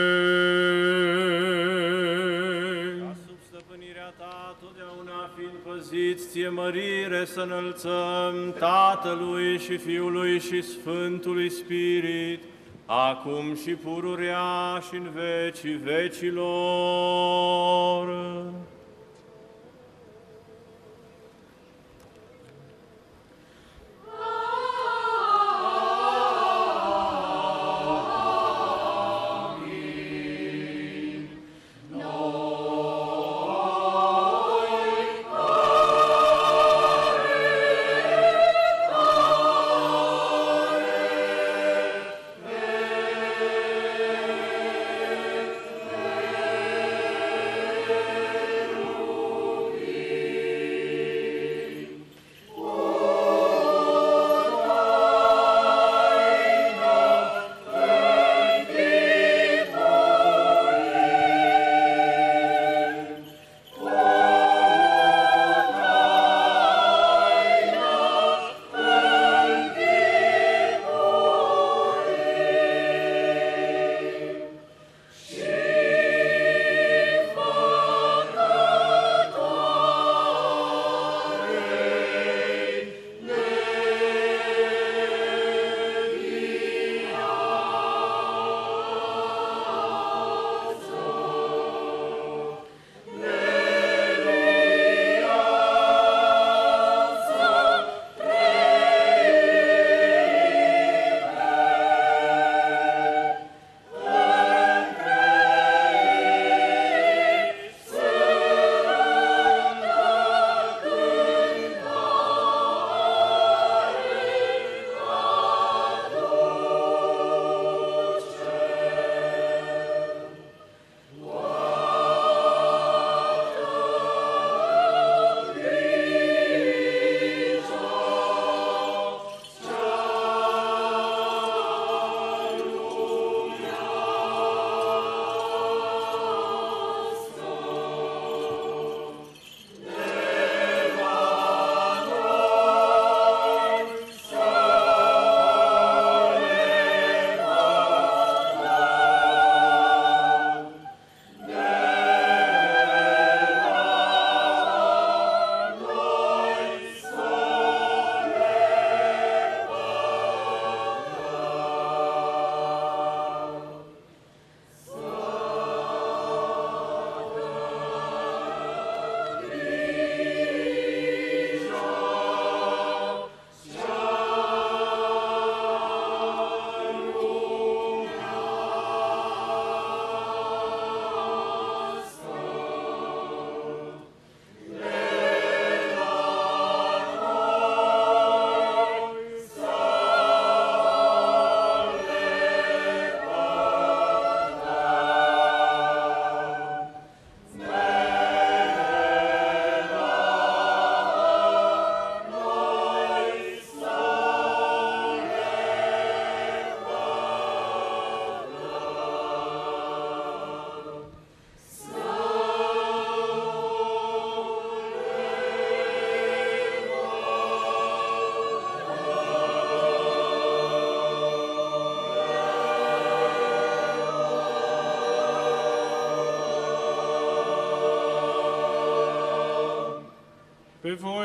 Ca sub stăpânirea ta, totdeauna fiind păziți, ție mărire să înălțăm Tatălui și Fiului și Sfântului Spirit, acum și pururea și în vecii vecilor.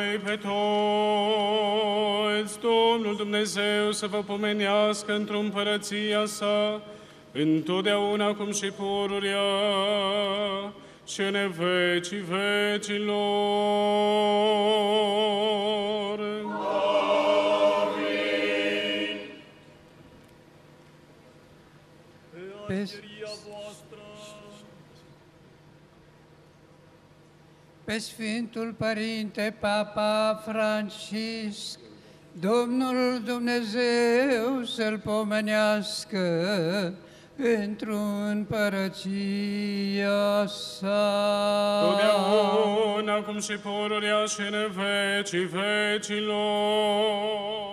noi pe toți. Domnul Dumnezeu să vă pomenească într-o împărăția sa, întotdeauna acum și pururea și în vecii vecilor. Amin. Pe Pe Sfântul Părinte Papa Francisc, Domnul Dumnezeu să-L pomenească într-o împărăția sa. Totdeauna, acum și pururea și în vecii vecilor.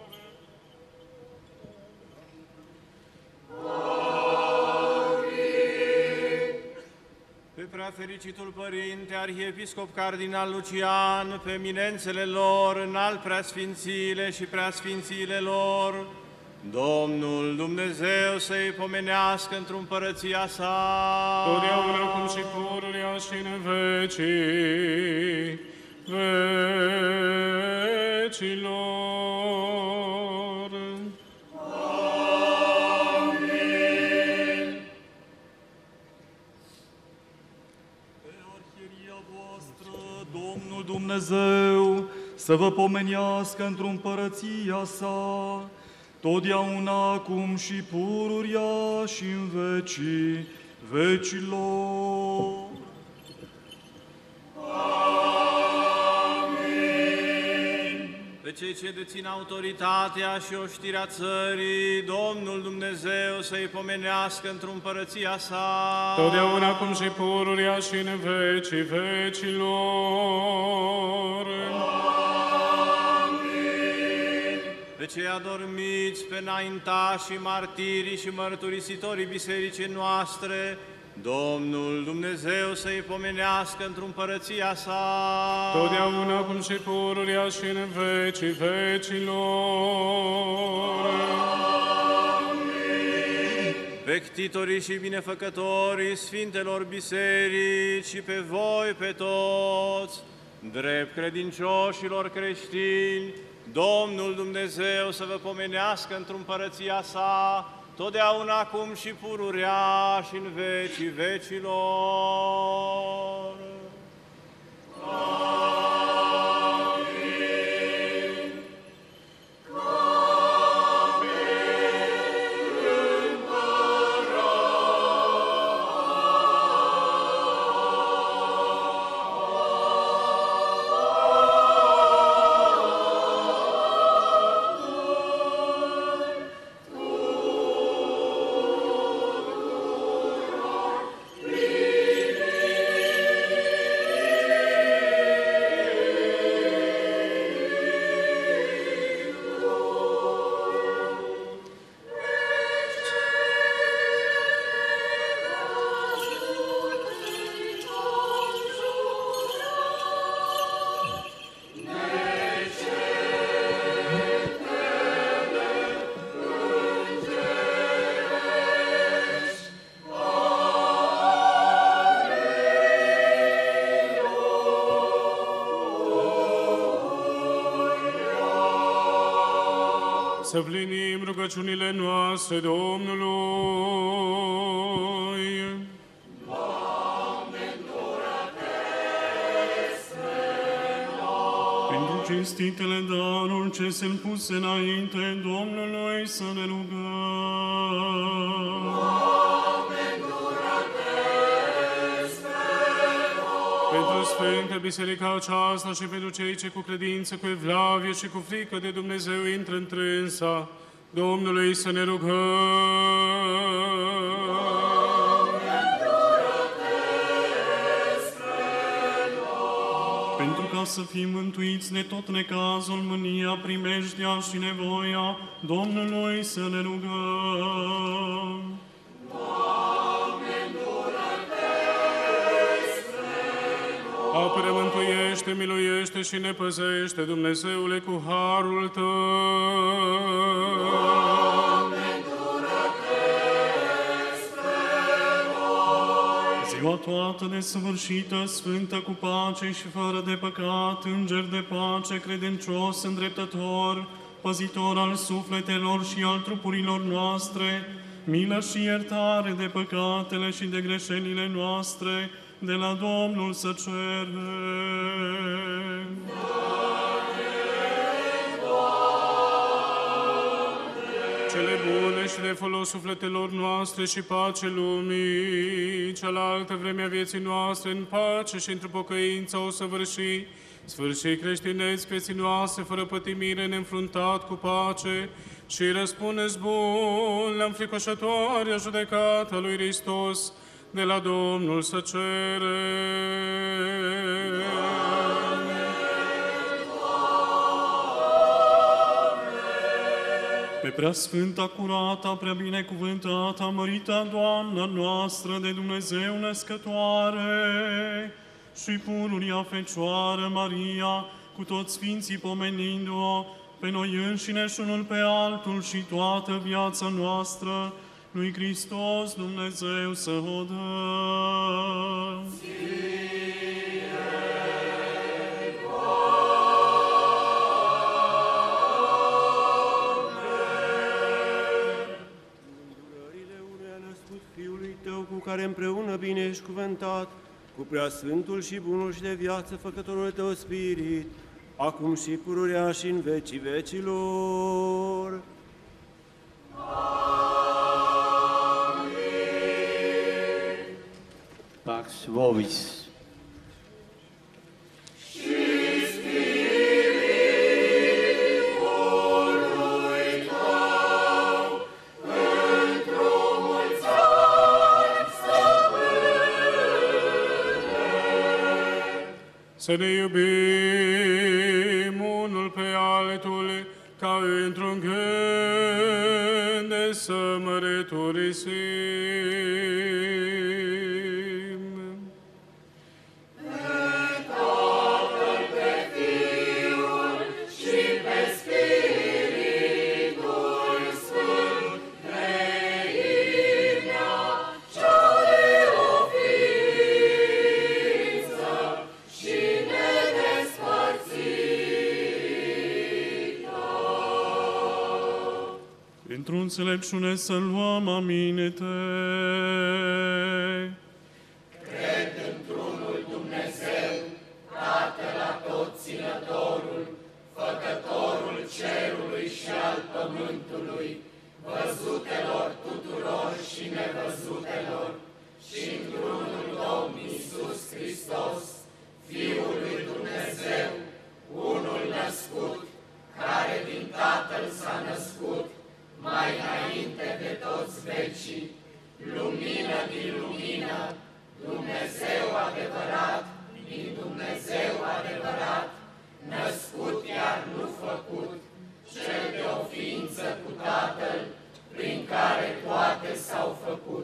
Pe preafericitul Părinte Arhiepiscop Cardinal Lucian, pe eminențele lor, înalt preasfințiile și preasfințiile lor, Domnul Dumnezeu să-i pomenească într-o împărăția sa. Totdeauna, acum și pururea și în vecii vecilor. Amin. Pe arhieria voastră, Domnul Dumnezeu să vă pomenească într-o împărăția sa, totdeauna acum și pururia și în vecii vecilor. Amin. Pe cei ce dețin autoritatea și oștirea țării, Domnul Dumnezeu să-i pomenească într-o împărăția sa. Totdeauna acum și pururia și în vecii vecilor. Pe cei adormiți, pe înaintașii, martirii și mărturisitorii bisericii noastre, Domnul Dumnezeu să-i pomenească într-o împărăția sa. Totdeauna acum și pururia și în vecii vecilor. Amin. Pe ctitorii și binefăcătorii Sfintelor Biserici și pe voi pe toți, drept credincioșilor creștini, Domnul Dumnezeu să vă pomenească într-o împărăția sa, totdeauna acum și pururea și în vecii vecilor. Amin. Să plinim rugăciunile noastre Domnului. Doamne, îndură-te spre noi. Pentru cinstitele daruri ce sunt puse înainte Domnului să ne rugăm. Doamne, îndură-te spre noi. Pentru Sfântă Biserica aceasta și pentru cei ce cu credință, cu evlavie și cu frică de Dumnezeu intră întrânsa, Domnului să ne rugăm. Pentru ca să fim mântuiți de tot necazul, mânia, primejdea și nevoia Domnului să ne rugăm. Apără, mântuiește, miluiește și ne păzește, Dumnezeule, cu harul Tău. Doamne, îndură-te spre noi. Ziua toată desăvârșită, sfântă cu pace și fără de păcat, înger de pace, credincios, îndreptător, păzitor al sufletelor și al trupurilor noastre, milă și iertare de păcatele și de greșelile noastre, de la Domnul să cerem. Cele bune și de folos sufletelor noastre și pace lumii, cealaltă vremea vieții noastre în pace și într-o pocăință o săvârși, sfârșit creștineți vieții noastre, fără pătimire, neînfruntat cu pace, și răspuneți bun la înfricoșătoarea judecată a lui Hristos, de la Domnul să cerem. Pe preasfânta, curata, prea binecuvântata, mărita Doamna noastră de Dumnezeu născătoare și pururia Fecioară Maria, cu toți sfinții pomenindu-o, pe noi înșine și unul pe altul și toată viața noastră, lui Hristos Dumnezeu să o dăm. Cu care împreună bine ești cuvântat, cu preasfântul și bunul și de viață făcătorul tău Spirit, acum și pururea și în vecii vecilor. Amin. Pax vobis. Să ne iubim unul pe altul, ca într-un gând de să mărturisim. Într-o înțelepciune să luăm aminte. Cred într-unul Dumnezeu, Tatăl atot ținătorul, Făcătorul cerului și al pământului, văzutelor tuturor și nevăzutelor, și într-unul Domn Iisus Hristos, Fiul lui Dumnezeu, unul născut, care din Tatăl s-a născut, mai înainte de toți vecii, lumină din lumină, Dumnezeu adevărat, din Dumnezeu adevărat, născut iar nu făcut, cel de o ființă cu Tatăl, prin care toate s-au făcut,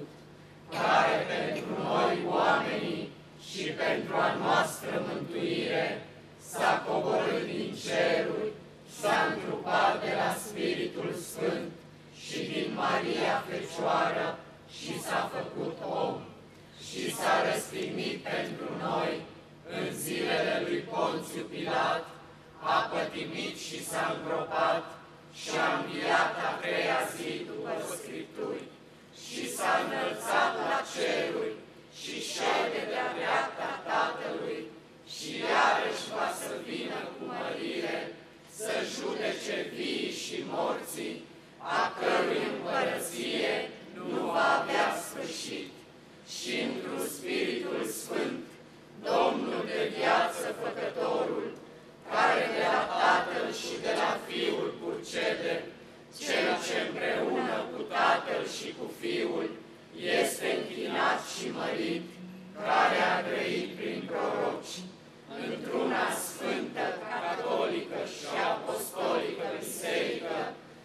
care pentru noi oamenii și pentru a noastră mântuire s-a coborât din ceruri, s-a întrupat de la Spiritul Sfânt și din Maria Fecioară și s-a făcut om și s-a răstignit pentru noi în zilele lui Ponțiu Pilat, a pătimit și s-a îngropat și a înviat a treia zi după Scripturi și s-a înălțat la ceruri și șede de-a dreapta Tatălui și iarăși va să vină cu mărire să judece vii și morții, a cărui împărăție nu va avea sfârșit, și într-un Spiritul Sfânt, Domnul de viață Făcătorul, care de la Tatăl și de la Fiul purcede, cel ce împreună cu Tatăl și cu Fiul este închinat și mărit, care a grăit prin proroci, într-una sfântă, catolică și apostolică biserică,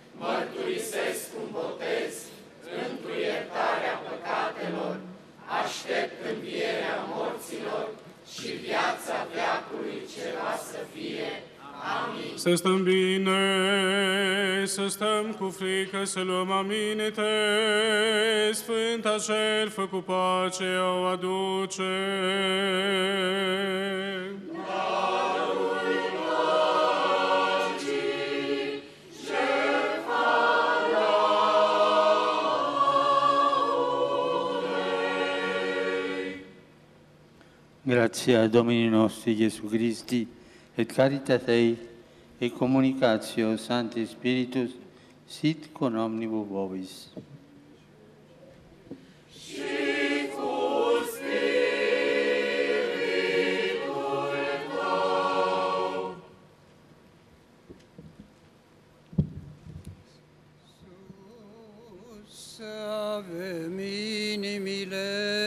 mărturisesc un botez într-o iertarea păcatelor, aștept învierea morților și viața veacului ce va să fie. Amin. Să stăm bine, să stăm cu frică, să luăm aminte, Sfânta jertfă cu pace o aduce. Grazie a Domini nostri Gesù Christi, et caritas Dei, et communicatio Sancti Spiritus, sit con omnibus vobis. Să avem inimile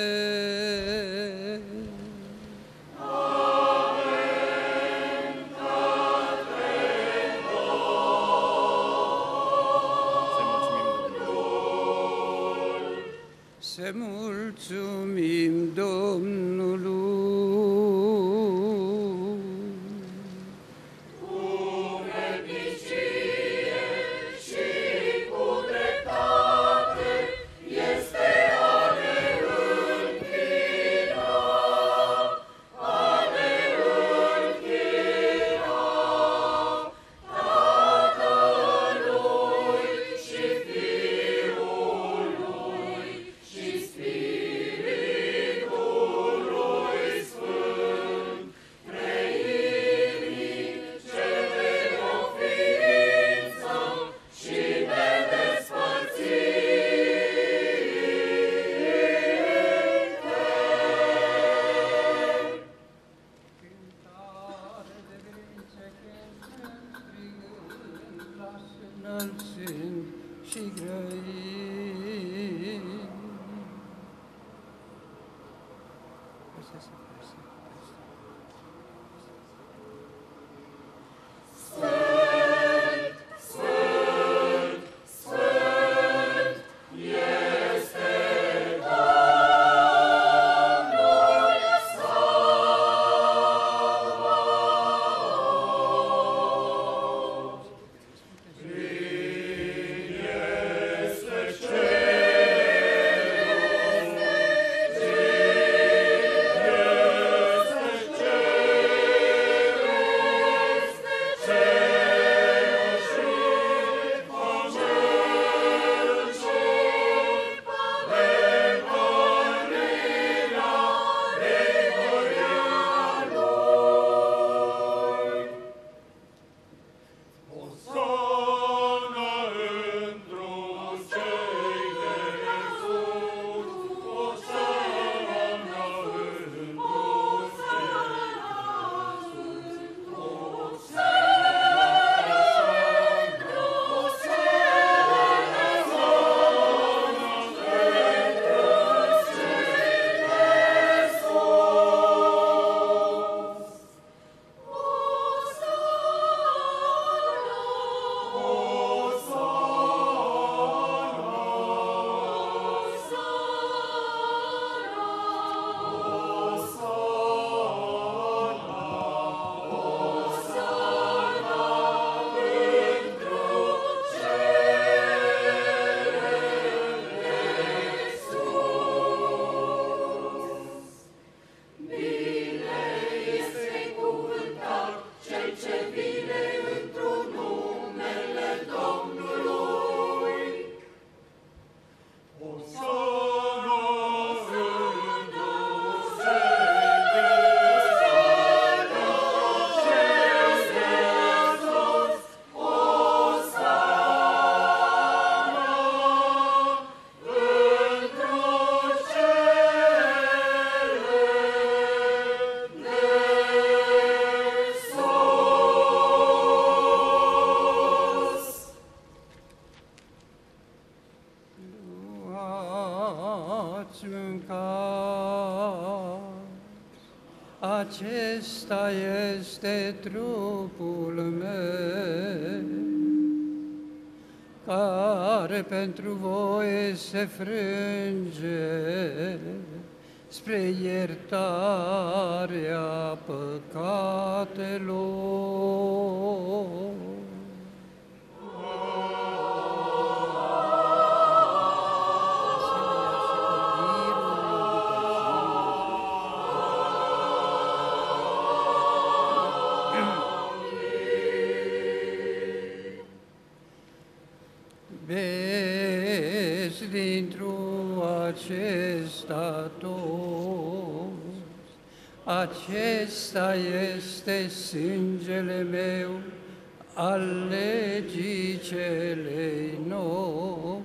să mulțumim Domnului. Înălțând și grăind. Sfânt, Sfânt, Sfânt este Domnul Sabaoth. Plin este cerul, Acesta este trupul meu, care pentru voi se frânge spre iertarea păcatelor. Vezi dintr-o acesta tot, acesta este sângele meu, al legii celei noi,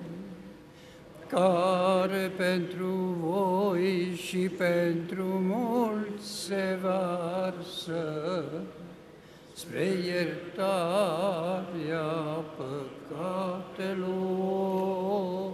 care pentru voi și pentru mulți se varsă spre iertarea păcatelor.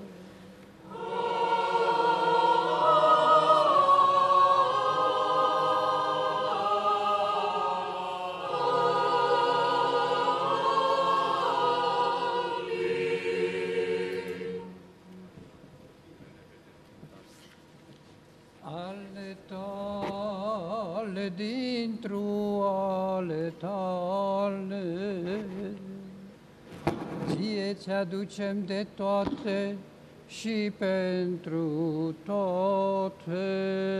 Ale tale, dintr-o ale tale, ție ți-aducem de toate și pentru toate.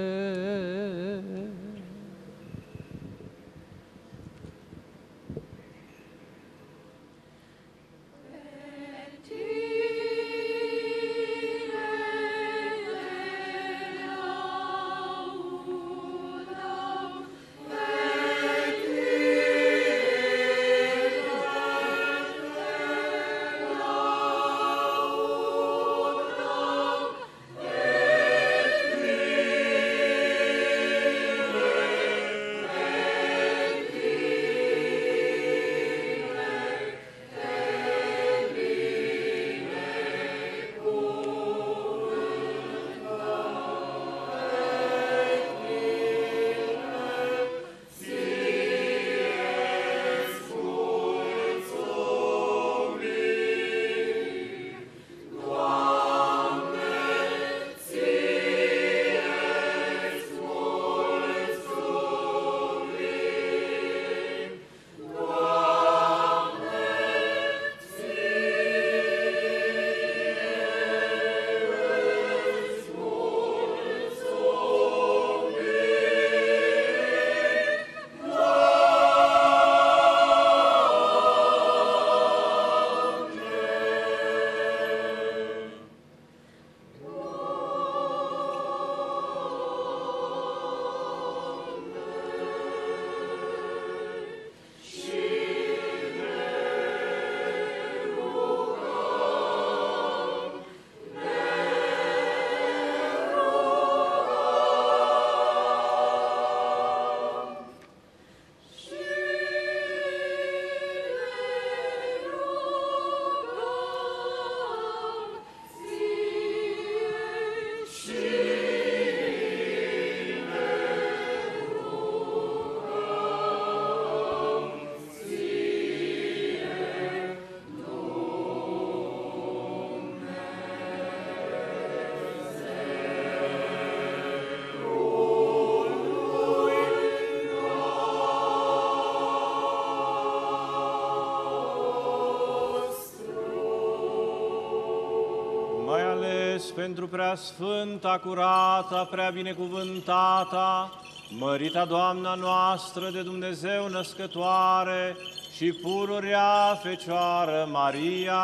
pentru preasfânta, curata, prea binecuvântata, mărita Doamna noastră de Dumnezeu născătoare și pururea Fecioară Maria.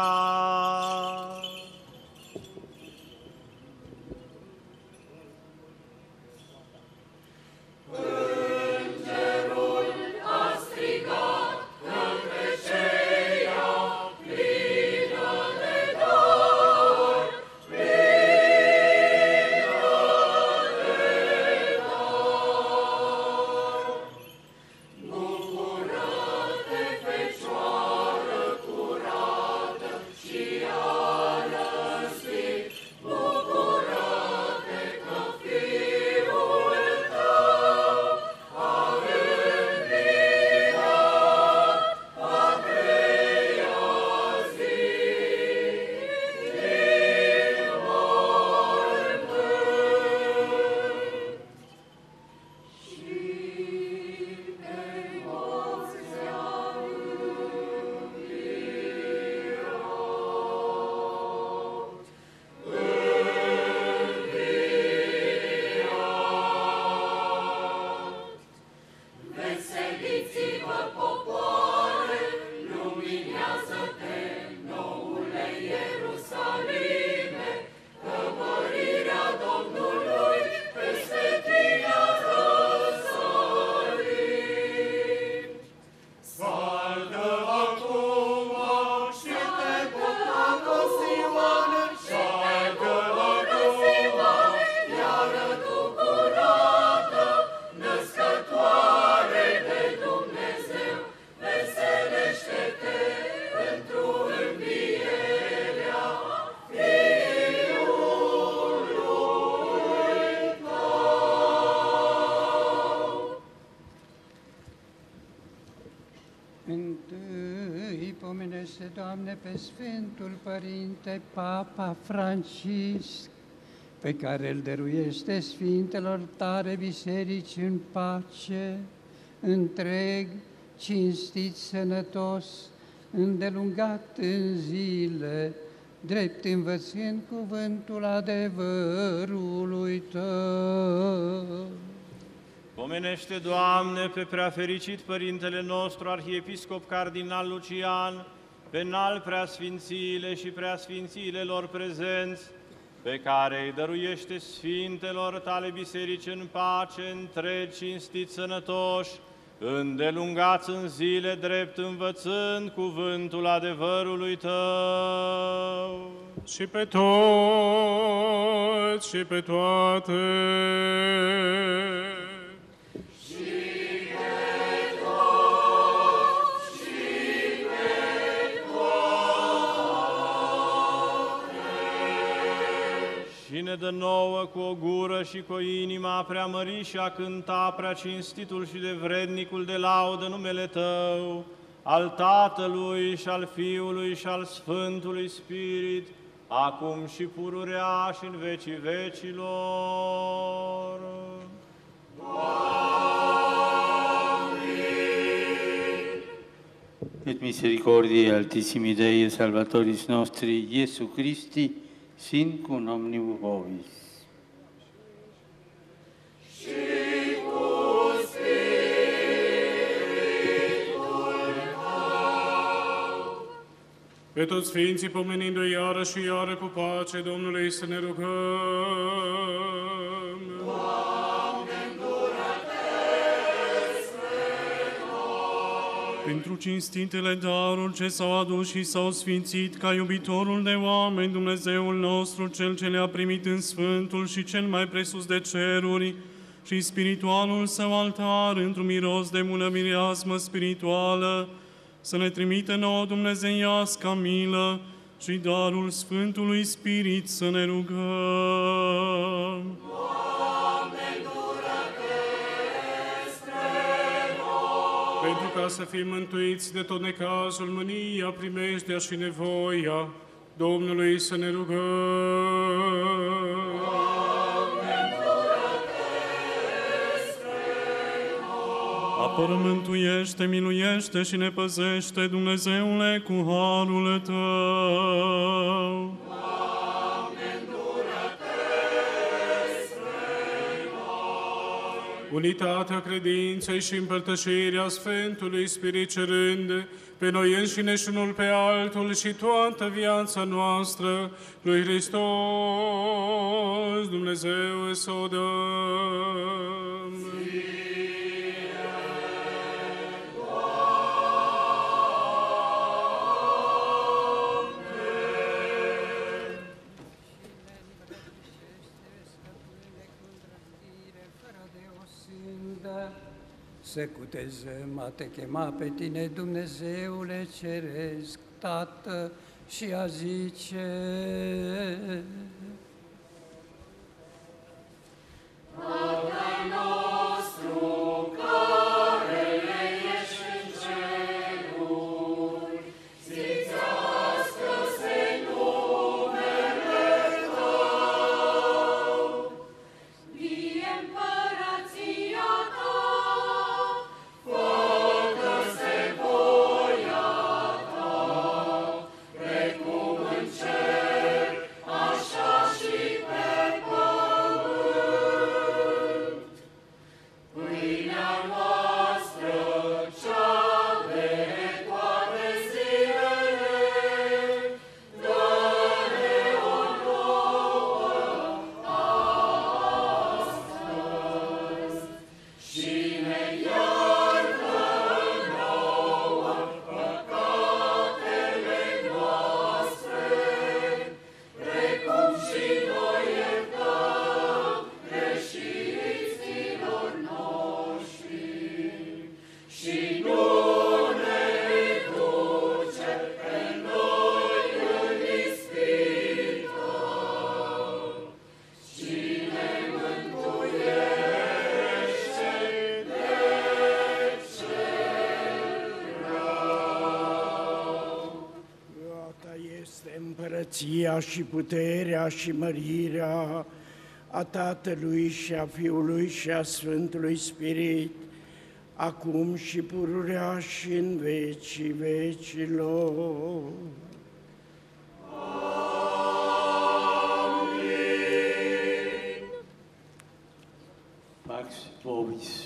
Fecioară curată și iară rugăm-ne pe Sfântul Părinte Papa Francisc, pe care îl dăruiește Sfintelor tale biserici în pace, întreg, cinstit, sănătos, îndelungat în zile, drept învățând cuvântul adevărului Tău. Pomenește, Doamne, pe preafericit Părintele nostru, Arhiepiscop Cardinal Lucian, pe înalt preasfințiile și preasfințiile lor prezenți, pe care îi dăruiește Sfintelor tale biserici în pace, întregi, cinstiți, sănătoși, îndelungați în zile drept învățând cuvântul adevărului Tău. Și pe toți și pe toate. Și ne dă nouă cu o gură și cu o inimă a preamări și a cânta prea cinstitul și de vrednicul de laudă numele Tău, al Tatălui și al Fiului și al Sfântului Spirit, acum și pururea și în vecii vecilor. Amin. Et misericordiae altissimi Dei et Salvatoris nostri, Iesu Christi, sin cum omnibus vobis. Pe toți Sfinții, pomenindu-i iară și iară cu pace, Domnului să ne rugăm. Doamne, îndură-te spre noi. Pentru cinstitele daruri ce s-au adus și s-au sfințit ca iubitorul de oameni, Dumnezeul nostru, Cel ce le-a primit în Sfântul și cel mai presus de ceruri, și spiritualul său altar, într-un miros de bună mireasmă spirituală, să ne trimită nouă dumnezeiasca milă și darul Sfântului Spirit să ne rugăm. Doamne, îndură-te spre noi. Pentru ca să fim mântuiți de tot necazul, mânia, primejdea și nevoia, Domnului să ne rugăm. Apără, mântuiește, miluiește și ne păzește, Dumnezeule, cu harul Tău. Doamne, îndură-te spre noi. Unitatea credinței și împărtășirea Sfântului Spirit cerând pe noi înșine și unul pe altul și toată viața noastră lui Hristos, Dumnezeu, să o dăm. Să cutezăm a te chema pe tine, Dumnezeule Ceresc, Tată, și a zice: Tatăl nostru, care ești în ceruri, sfințească-se numele Tău, vie împărăția Ta, făcă-se voia Ta, precum în cer, așa este împărăția și puterea și mărirea a Tatălui și a Fiului și a Sfântului Spirit, acum și pururea și în vecii vecilor. Amin. Pax vobis.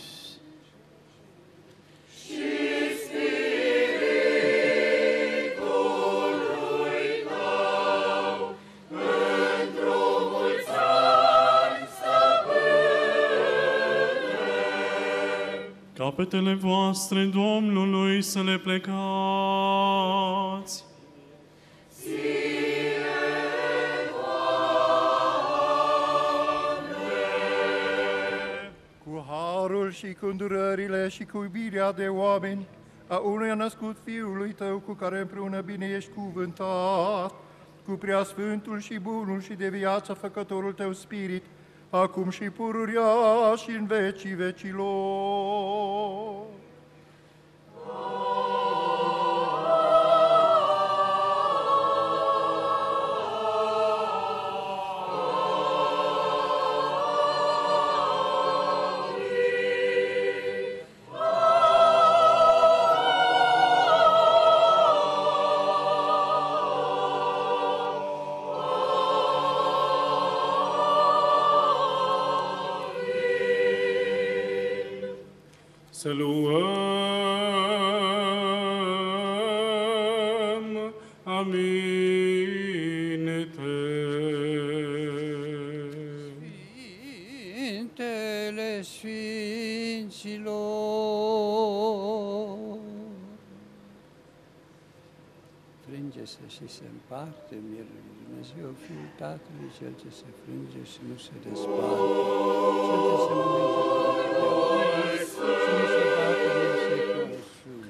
Capetele voastre Domnului să le plecați. Ție, Doamne! Cu harul și cu îndurările și cu iubirea de oameni a unui născut Fiului Tău, cu care împreună bine ești cuvântat, cu preasfântul și bunul și de viață făcătorul Tău Spirit, acum și pururea și în vecii vecilor. Să luăm aminte. Sfintele Sfinților. Frânge-se și se împarte mielul lui Dumnezeu, Fiul Tatălui, Cel ce se frânge și nu se desparte, Cel ce se mănâncă și nu se bate, nu se consumă.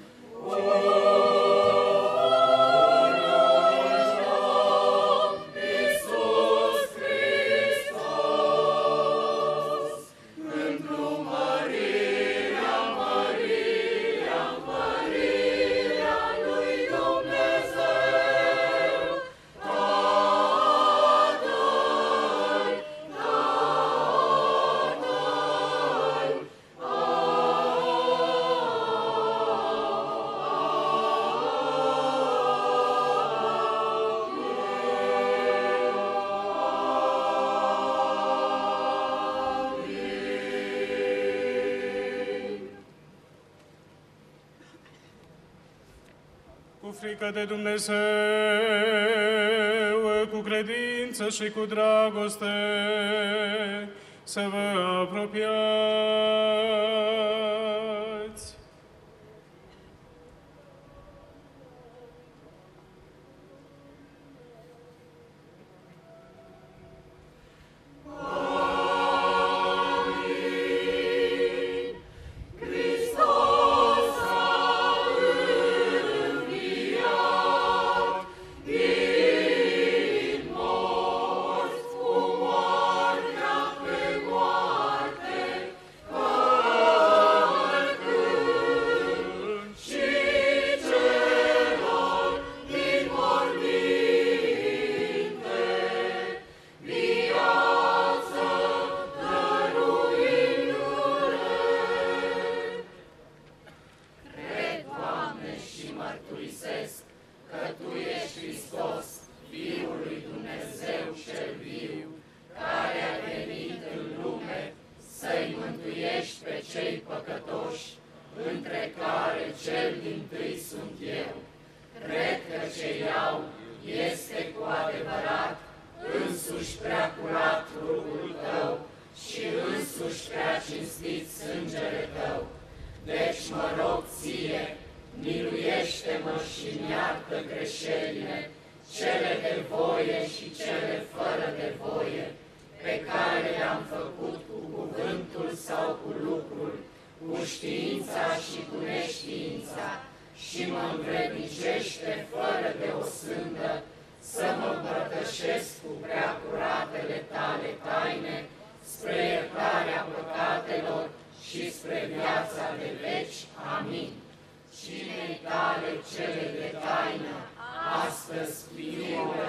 Cu frică de Dumnezeu, cu credință și cu dragoste, să vă apropiați. Cinei tale cele de taină, astăzi, Fiul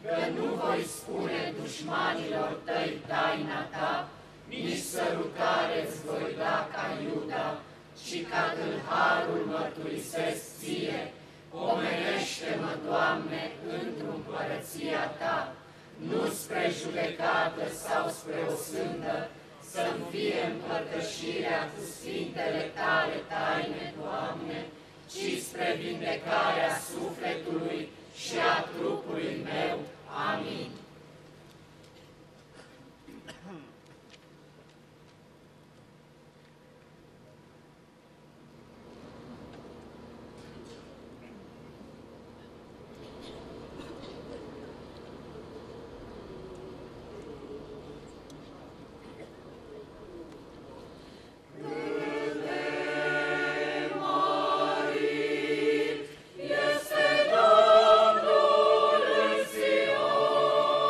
că nu voi spune dușmanilor tăi taina ta, nici sărutare-ți voi da ca Iuda, ci ca tâlharul mărturisesc ție. Omenește-mă, Doamne, într-o împărăția ta, nu spre judecată sau spre o sândă, să-mi fie împărtășirea cu sfintele tale taine, Doamne, ci spre vindecarea sufletului și a trupului meu. Amin. Este Domnul în Sion.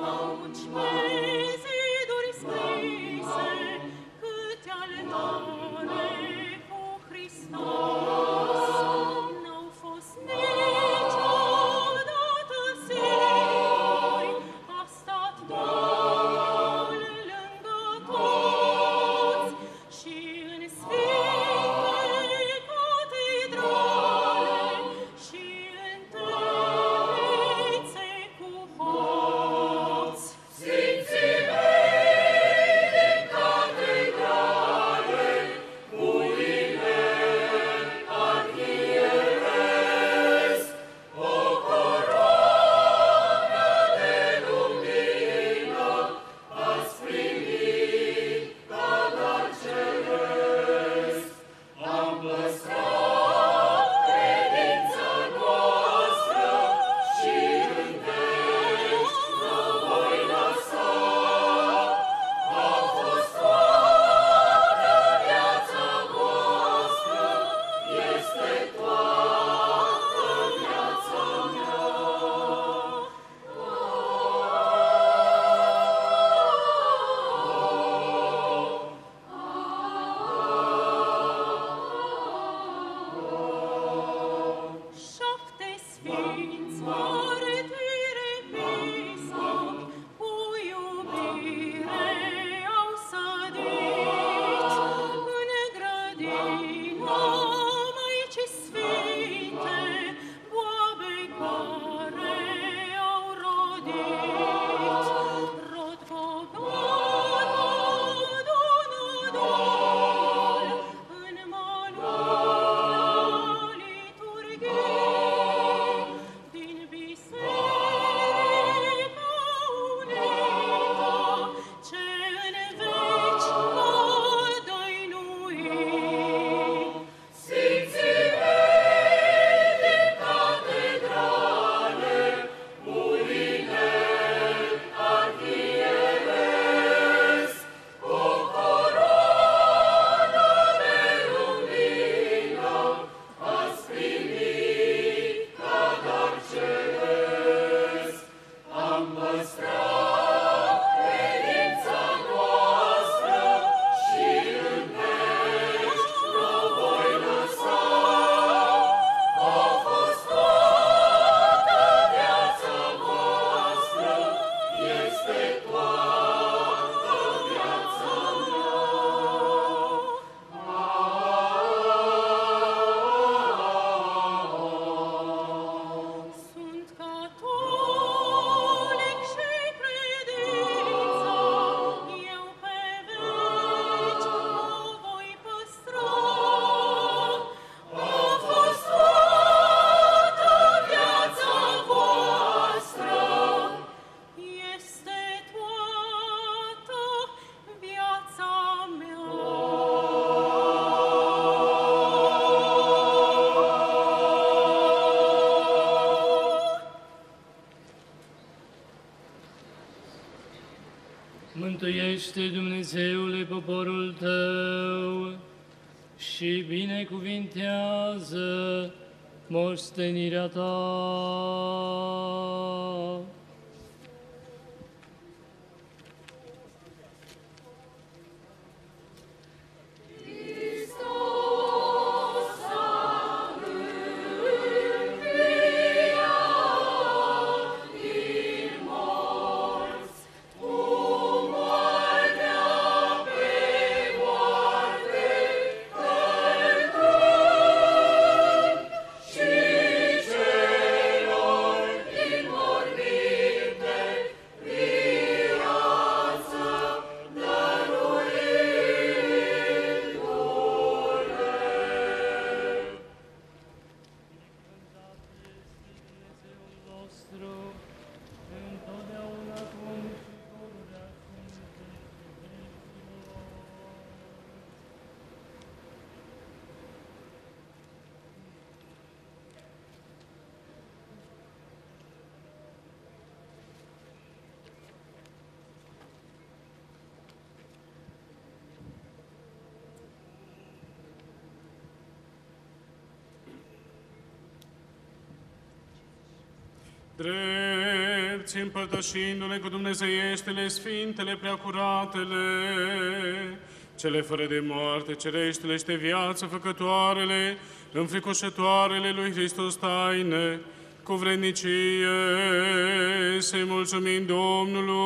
Mântuiește, Dumnezeule, poporul Tău și binecuvintează moștenirea Ta. Drept drepți, împărtășindu-ne cu dumnezeieștele, sfintele, preacuratele, cele fără de moarte, cereștele și de viață, făcătoarele, înfricoșătoarele lui Hristos taine, cu vrednicie să-i mulțumim Domnului.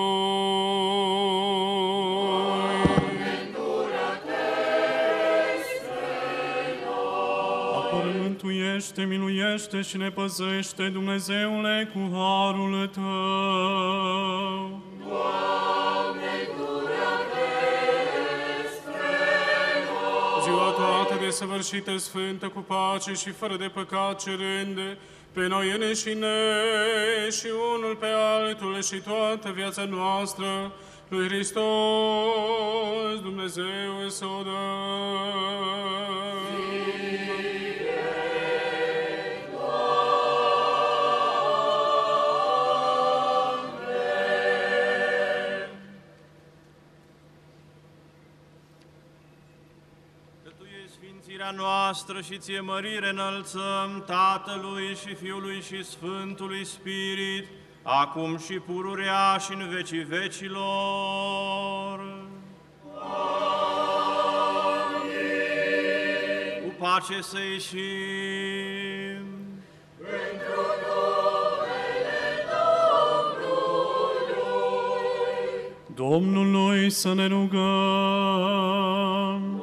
Apără, mântuiește, miluiește și ne păzește, Dumnezeule, cu harul Tău. Doamne, durate spre noi. Ziua toată desăvârșită, sfântă, cu pace și fără de păcat cerânde, pe noi înșine și unul pe altul și toată viața noastră, lui Hristos Dumnezeu să o dă. Sfințirea noastră și ție mărire înălțăm Tatălui și Fiului și Sfântului Spirit, acum și pururea și în vecii vecilor. Amin. Cu pace să ieșim. Pentru numele Domnului. Domnului să ne rugăm.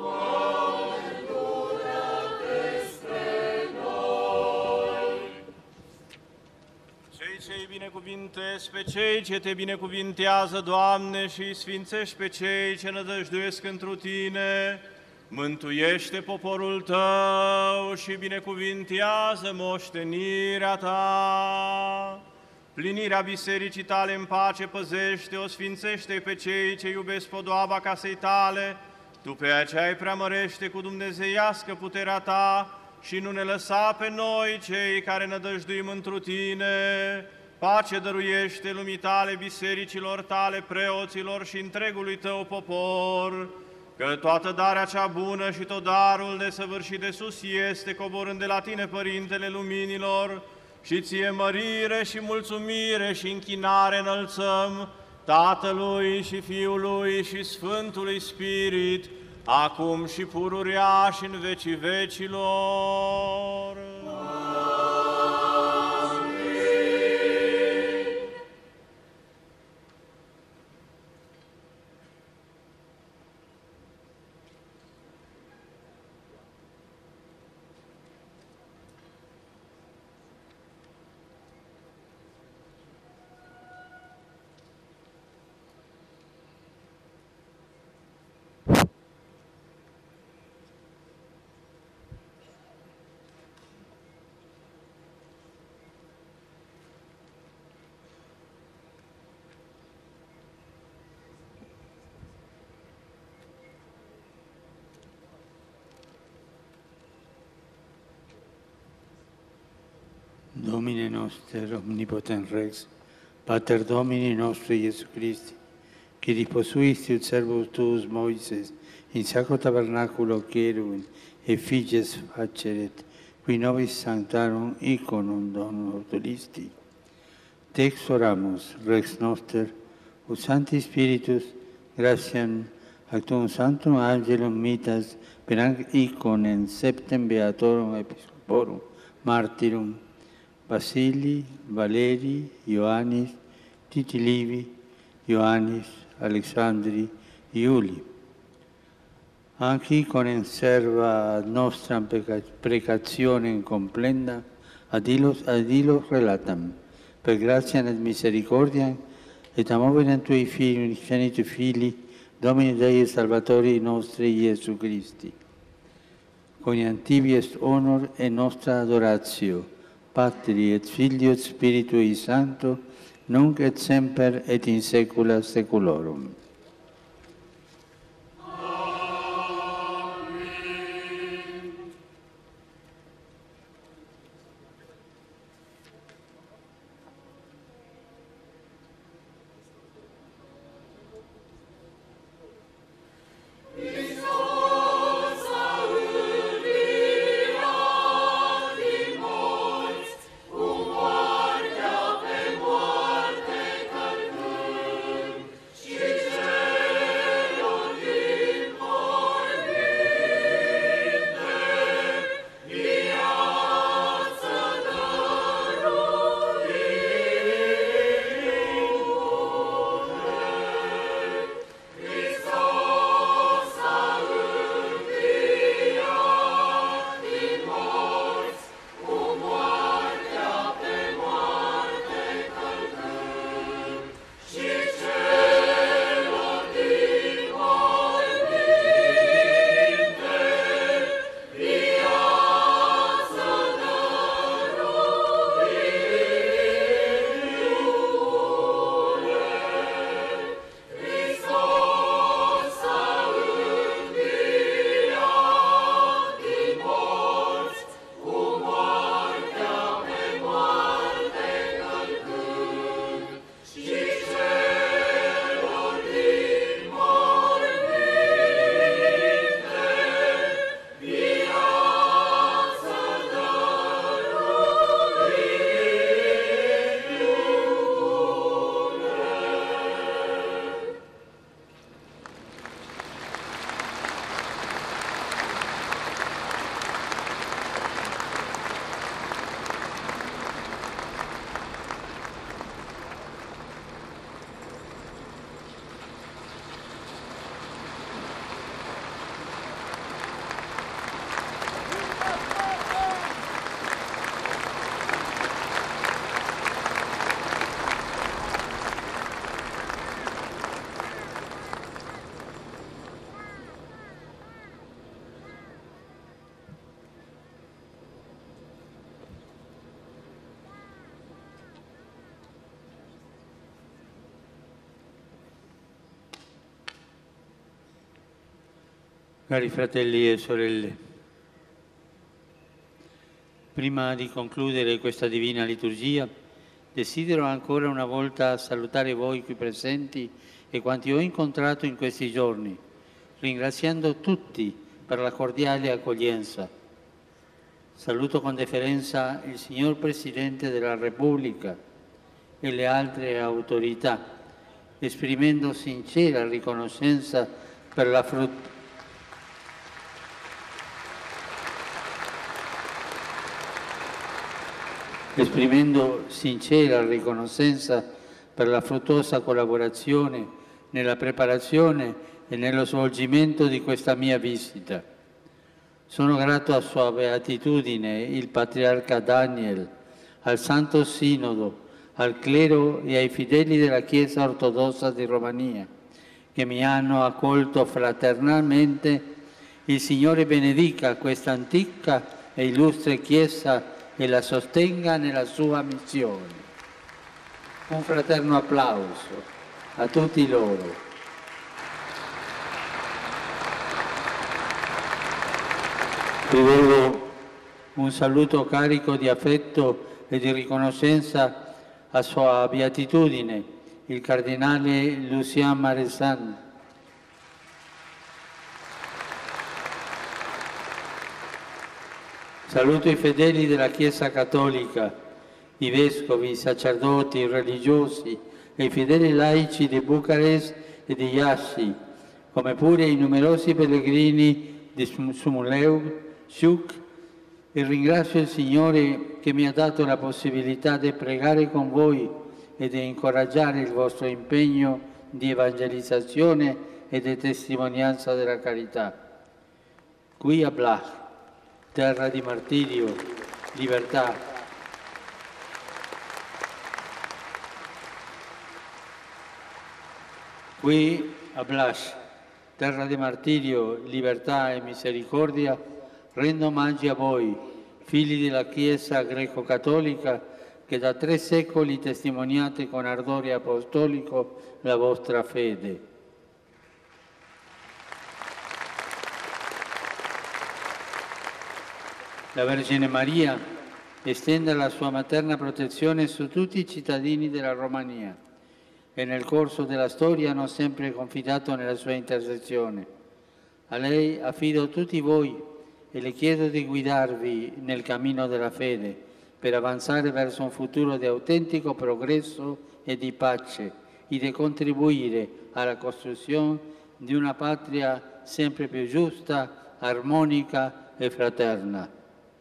Binecuvintezi pe cei ce te binecuvintează, Doamne, și sfințești pe cei ce nădăjduiesc întru Tine. Mântuiește poporul Tău și binecuvintează moștenirea Ta. Plinirea bisericii Tale în pace păzește, o sfințește pe cei ce iubesc podoaba casei Tale. Tu pe aceea îi preamărește cu dumnezeiască puterea Ta și nu ne lăsa pe noi, cei care nădăjduim întru Tine. Pace dăruiește lumii Tale, bisericilor Tale, preoților și întregului Tău popor, că toată darea cea bună și tot darul desăvârșit de sus este, coborând de la Tine, Părintele Luminilor, și Ție mărire și mulțumire și închinare înălțăm Tatălui și Fiului și Sfântului Spirit, acum și pururea și în vecii vecilor. Domine noster, omnipotent Rex, Pater Domini nostri Iesu Christi, qui disposuisti ut servus tuus Moises in sacro tabernaculo cherubim effigies faceret, qui nobis sanctarum iconum donum ortolisti. Te exoramus, Rex noster, ut Sancti Spiritus, gratiam actum sanctum angelum mitas per iconem septem beatorum episcoporum martyrum Basilii, Valerii, Ioannis, Titi Livi, Ioannis, Alexandri, Iuli. Anche con serva nostra precazione complenda, ad illos, ad illos relatam, per grazia et misericordia, et amovere Tui Fili, unigenitu Fili, Domini Dei e Salvatori nostri Iesu Christi. Coniantivi est honor e nostra adoratio, Patri et Filio et Spiritui Sancto, nunc et semper et in saecula saeculorum. Moarte Cari fratelli e sorelle, prima di concludere questa divina liturgia, desidero ancora una volta salutare voi qui presenti e quanti ho incontrato in questi giorni, ringraziando tutti per la cordiale accoglienza. Saluto con deferenza il signor Presidente della Repubblica e le altre autorità, esprimendo sincera riconoscenza per la frutto esprimendo sincera riconoscenza per la fruttuosa collaborazione nella preparazione e nello svolgimento di questa mia visita. Sono grato a Sua Beatitudine, il Patriarca Daniel, al Santo Sinodo, al clero e ai fedeli della Chiesa Ortodossa di Romania, che mi hanno accolto fraternalmente. Il Signore benedica questa antica e illustre Chiesa e la sostenga nella sua missione. Un fraterno applauso a tutti loro. Rivolgo un saluto carico di affetto e di riconoscenza a Sua Beatitudine, il Cardinale Lucien Maressan. Saluto i fedeli della Chiesa Cattolica, i vescovi, i sacerdoti, i religiosi e i fedeli laici di Bucarest e di Iași, come pure i numerosi pellegrini di Sumuleu, Siuk, e ringrazio il Signore che mi ha dato la possibilità di pregare con voi e di incoraggiare il vostro impegno di evangelizzazione e di testimonianza della carità. Qui a Blaj, terra di martirio, libertà. Qui a Blaj, terra di martirio, libertà e misericordia, rendo omaggio a voi, figli della Chiesa greco-cattolica, che da tre secoli testimoniate con ardore apostolico la vostra fede. La Vergine Maria estende la sua materna protezione su tutti i cittadini della Romania e nel corso della storia hanno sempre confidato nella sua intercessione. A lei affido tutti voi e le chiedo di guidarvi nel cammino della fede per avanzare verso un futuro di autentico progresso e di pace e di contribuire alla costruzione di una patria sempre più giusta, armonica e fraterna.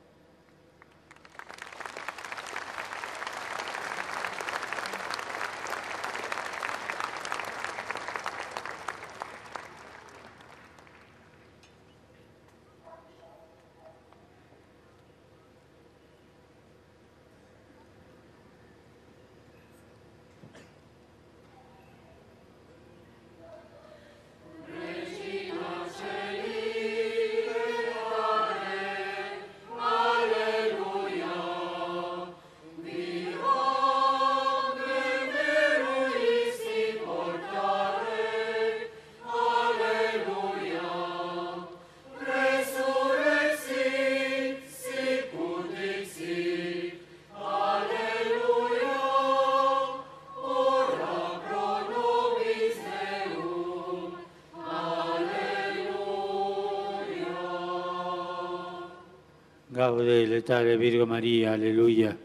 Gaude letare Virgo Maria, alleluia.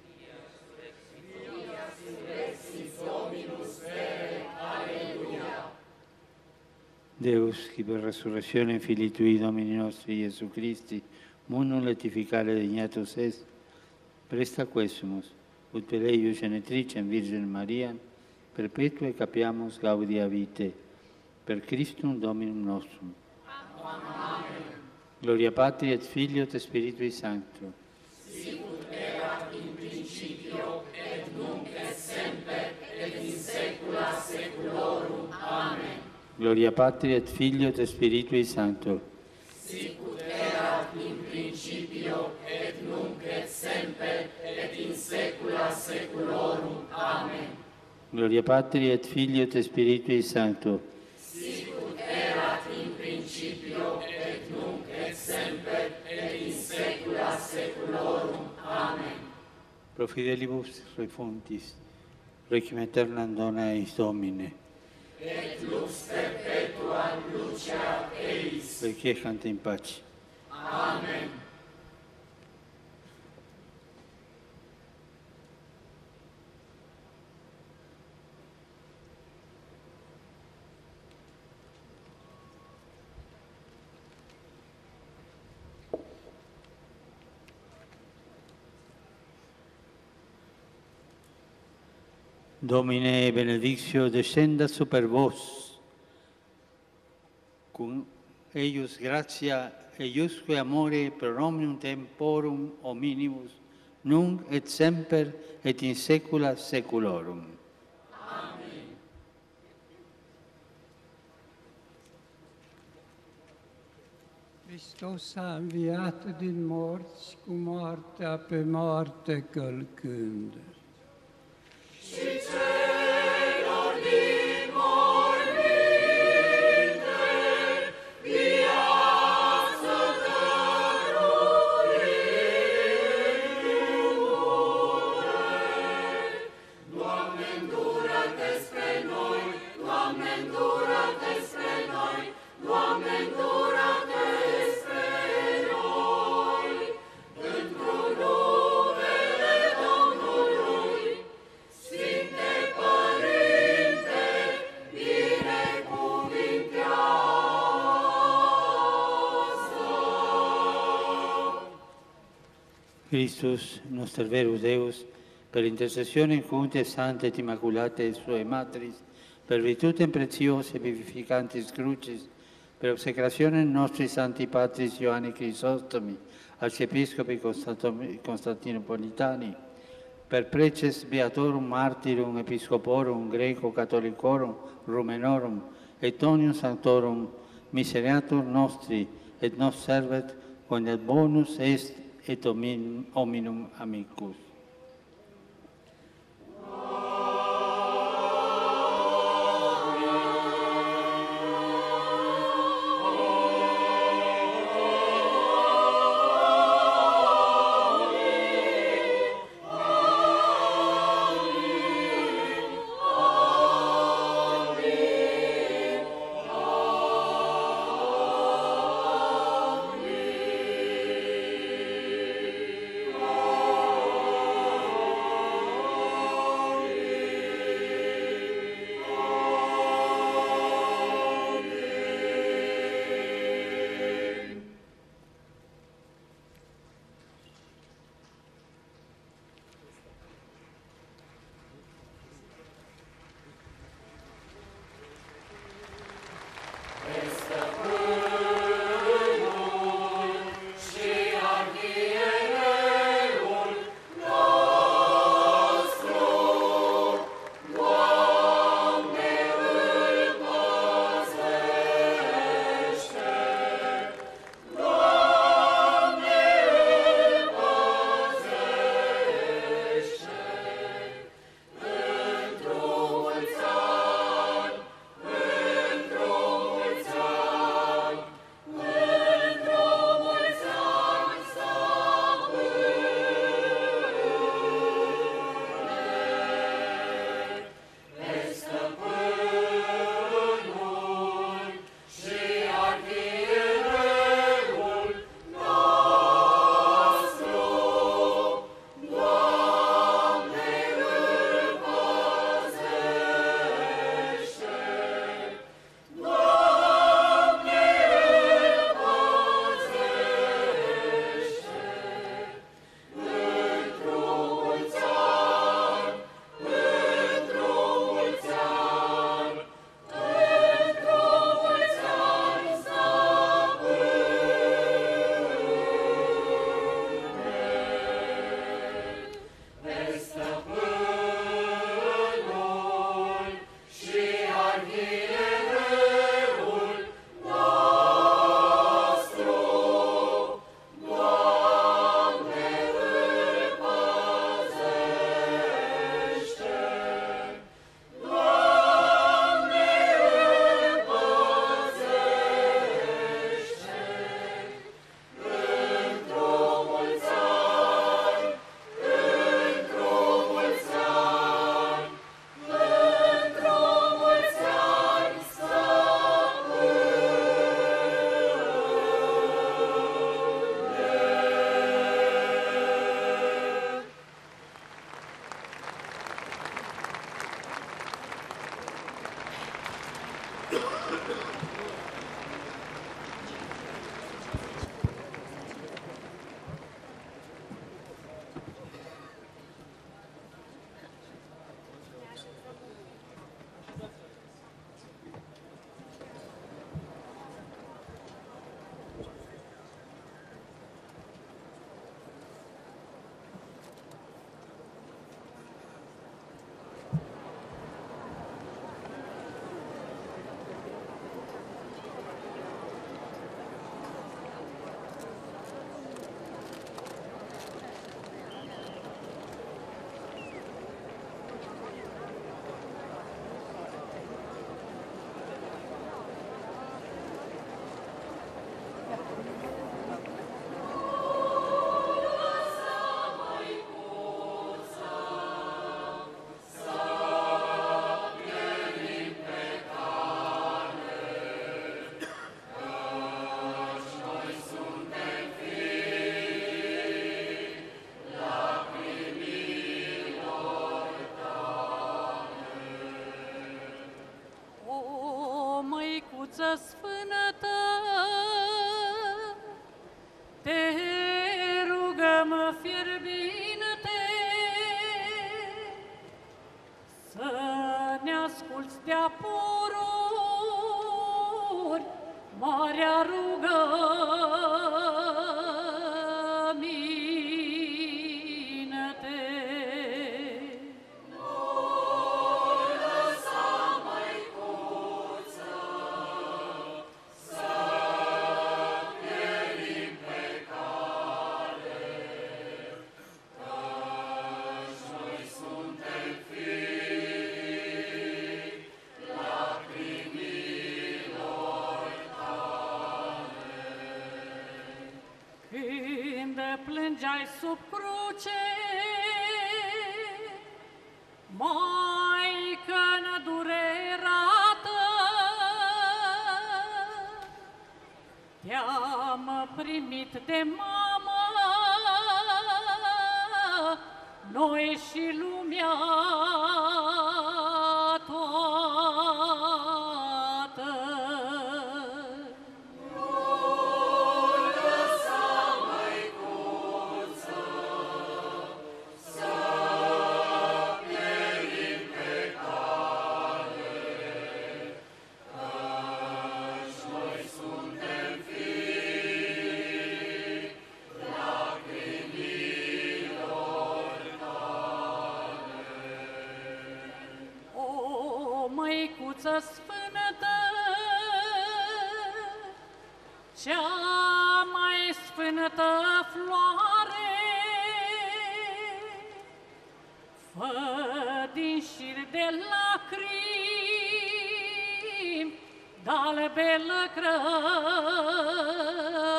Deus, qui per resurrezione Filii Tui, Domini nostri, Gesù Christi, mundum letificare degnatus est, presta quesumus, ut per eius genetricem Virgine Maria, perpetue capiamus gaudia vitae, per Christum Dominum nostrum. Amen. Gloria Patri et Filio et Spiritui Sancto. Sicut erat in principio, et nunc et semper, et in saecula saeculorum. Amen. Gloria Patri et Filio et Spiritui Sancto. Sicut erat in principio, et nunc et semper, et in saecula saeculorum. Amen. Gloria Patri et Filio et Spiritui Sancto. Sicut erat in principio, pro fidelibus refontis, requiem aeternam dona eis Domine. Et lux perpetuam lucea eis. Requiescant in pace. Amen. Domine benedictio descenda super vos, cum eius gratia eiusque amore pro omnium temporum hominibus, nunc et semper et in saecula saeculorum. Amen. Hristos a înviat din morți, cu moartea pe moarte călcând. Și celor din morminte, viață dăruindu-le. Doamne, îndură-te spre noi, Doamne, îndură-te spre noi, Doamne, îndură-te spre noi. Într-un numele Domnului, Sfinte Părinte, binecuvintează! Christus, noster verus Deus, per intercessione cunte sante et immaculate sue matris, per virtutem pretiosa e vivificantis crucis, per obsecrationem nostri santi patris Ioanni Crisostomi, arciepiscopi Constantinopolitani, per preces beatorum martyrum episcoporum greco-catholicorum rumenorum et omnium sanctorum misereatur nostri et nos servet quod bonus est et homin- hominum amicus. Măicuță sfânătă, te rugăm fierbinte să ne asculți de-a pururi marea rugăminte. Plângeai sub cruce, Maică nedurerată, te-am primit de mamă, noi și lumea toată. Măicuță sfânătă, cea mai sfântă floare, fă din șir de lacrimi, de-albe lăcrămioare.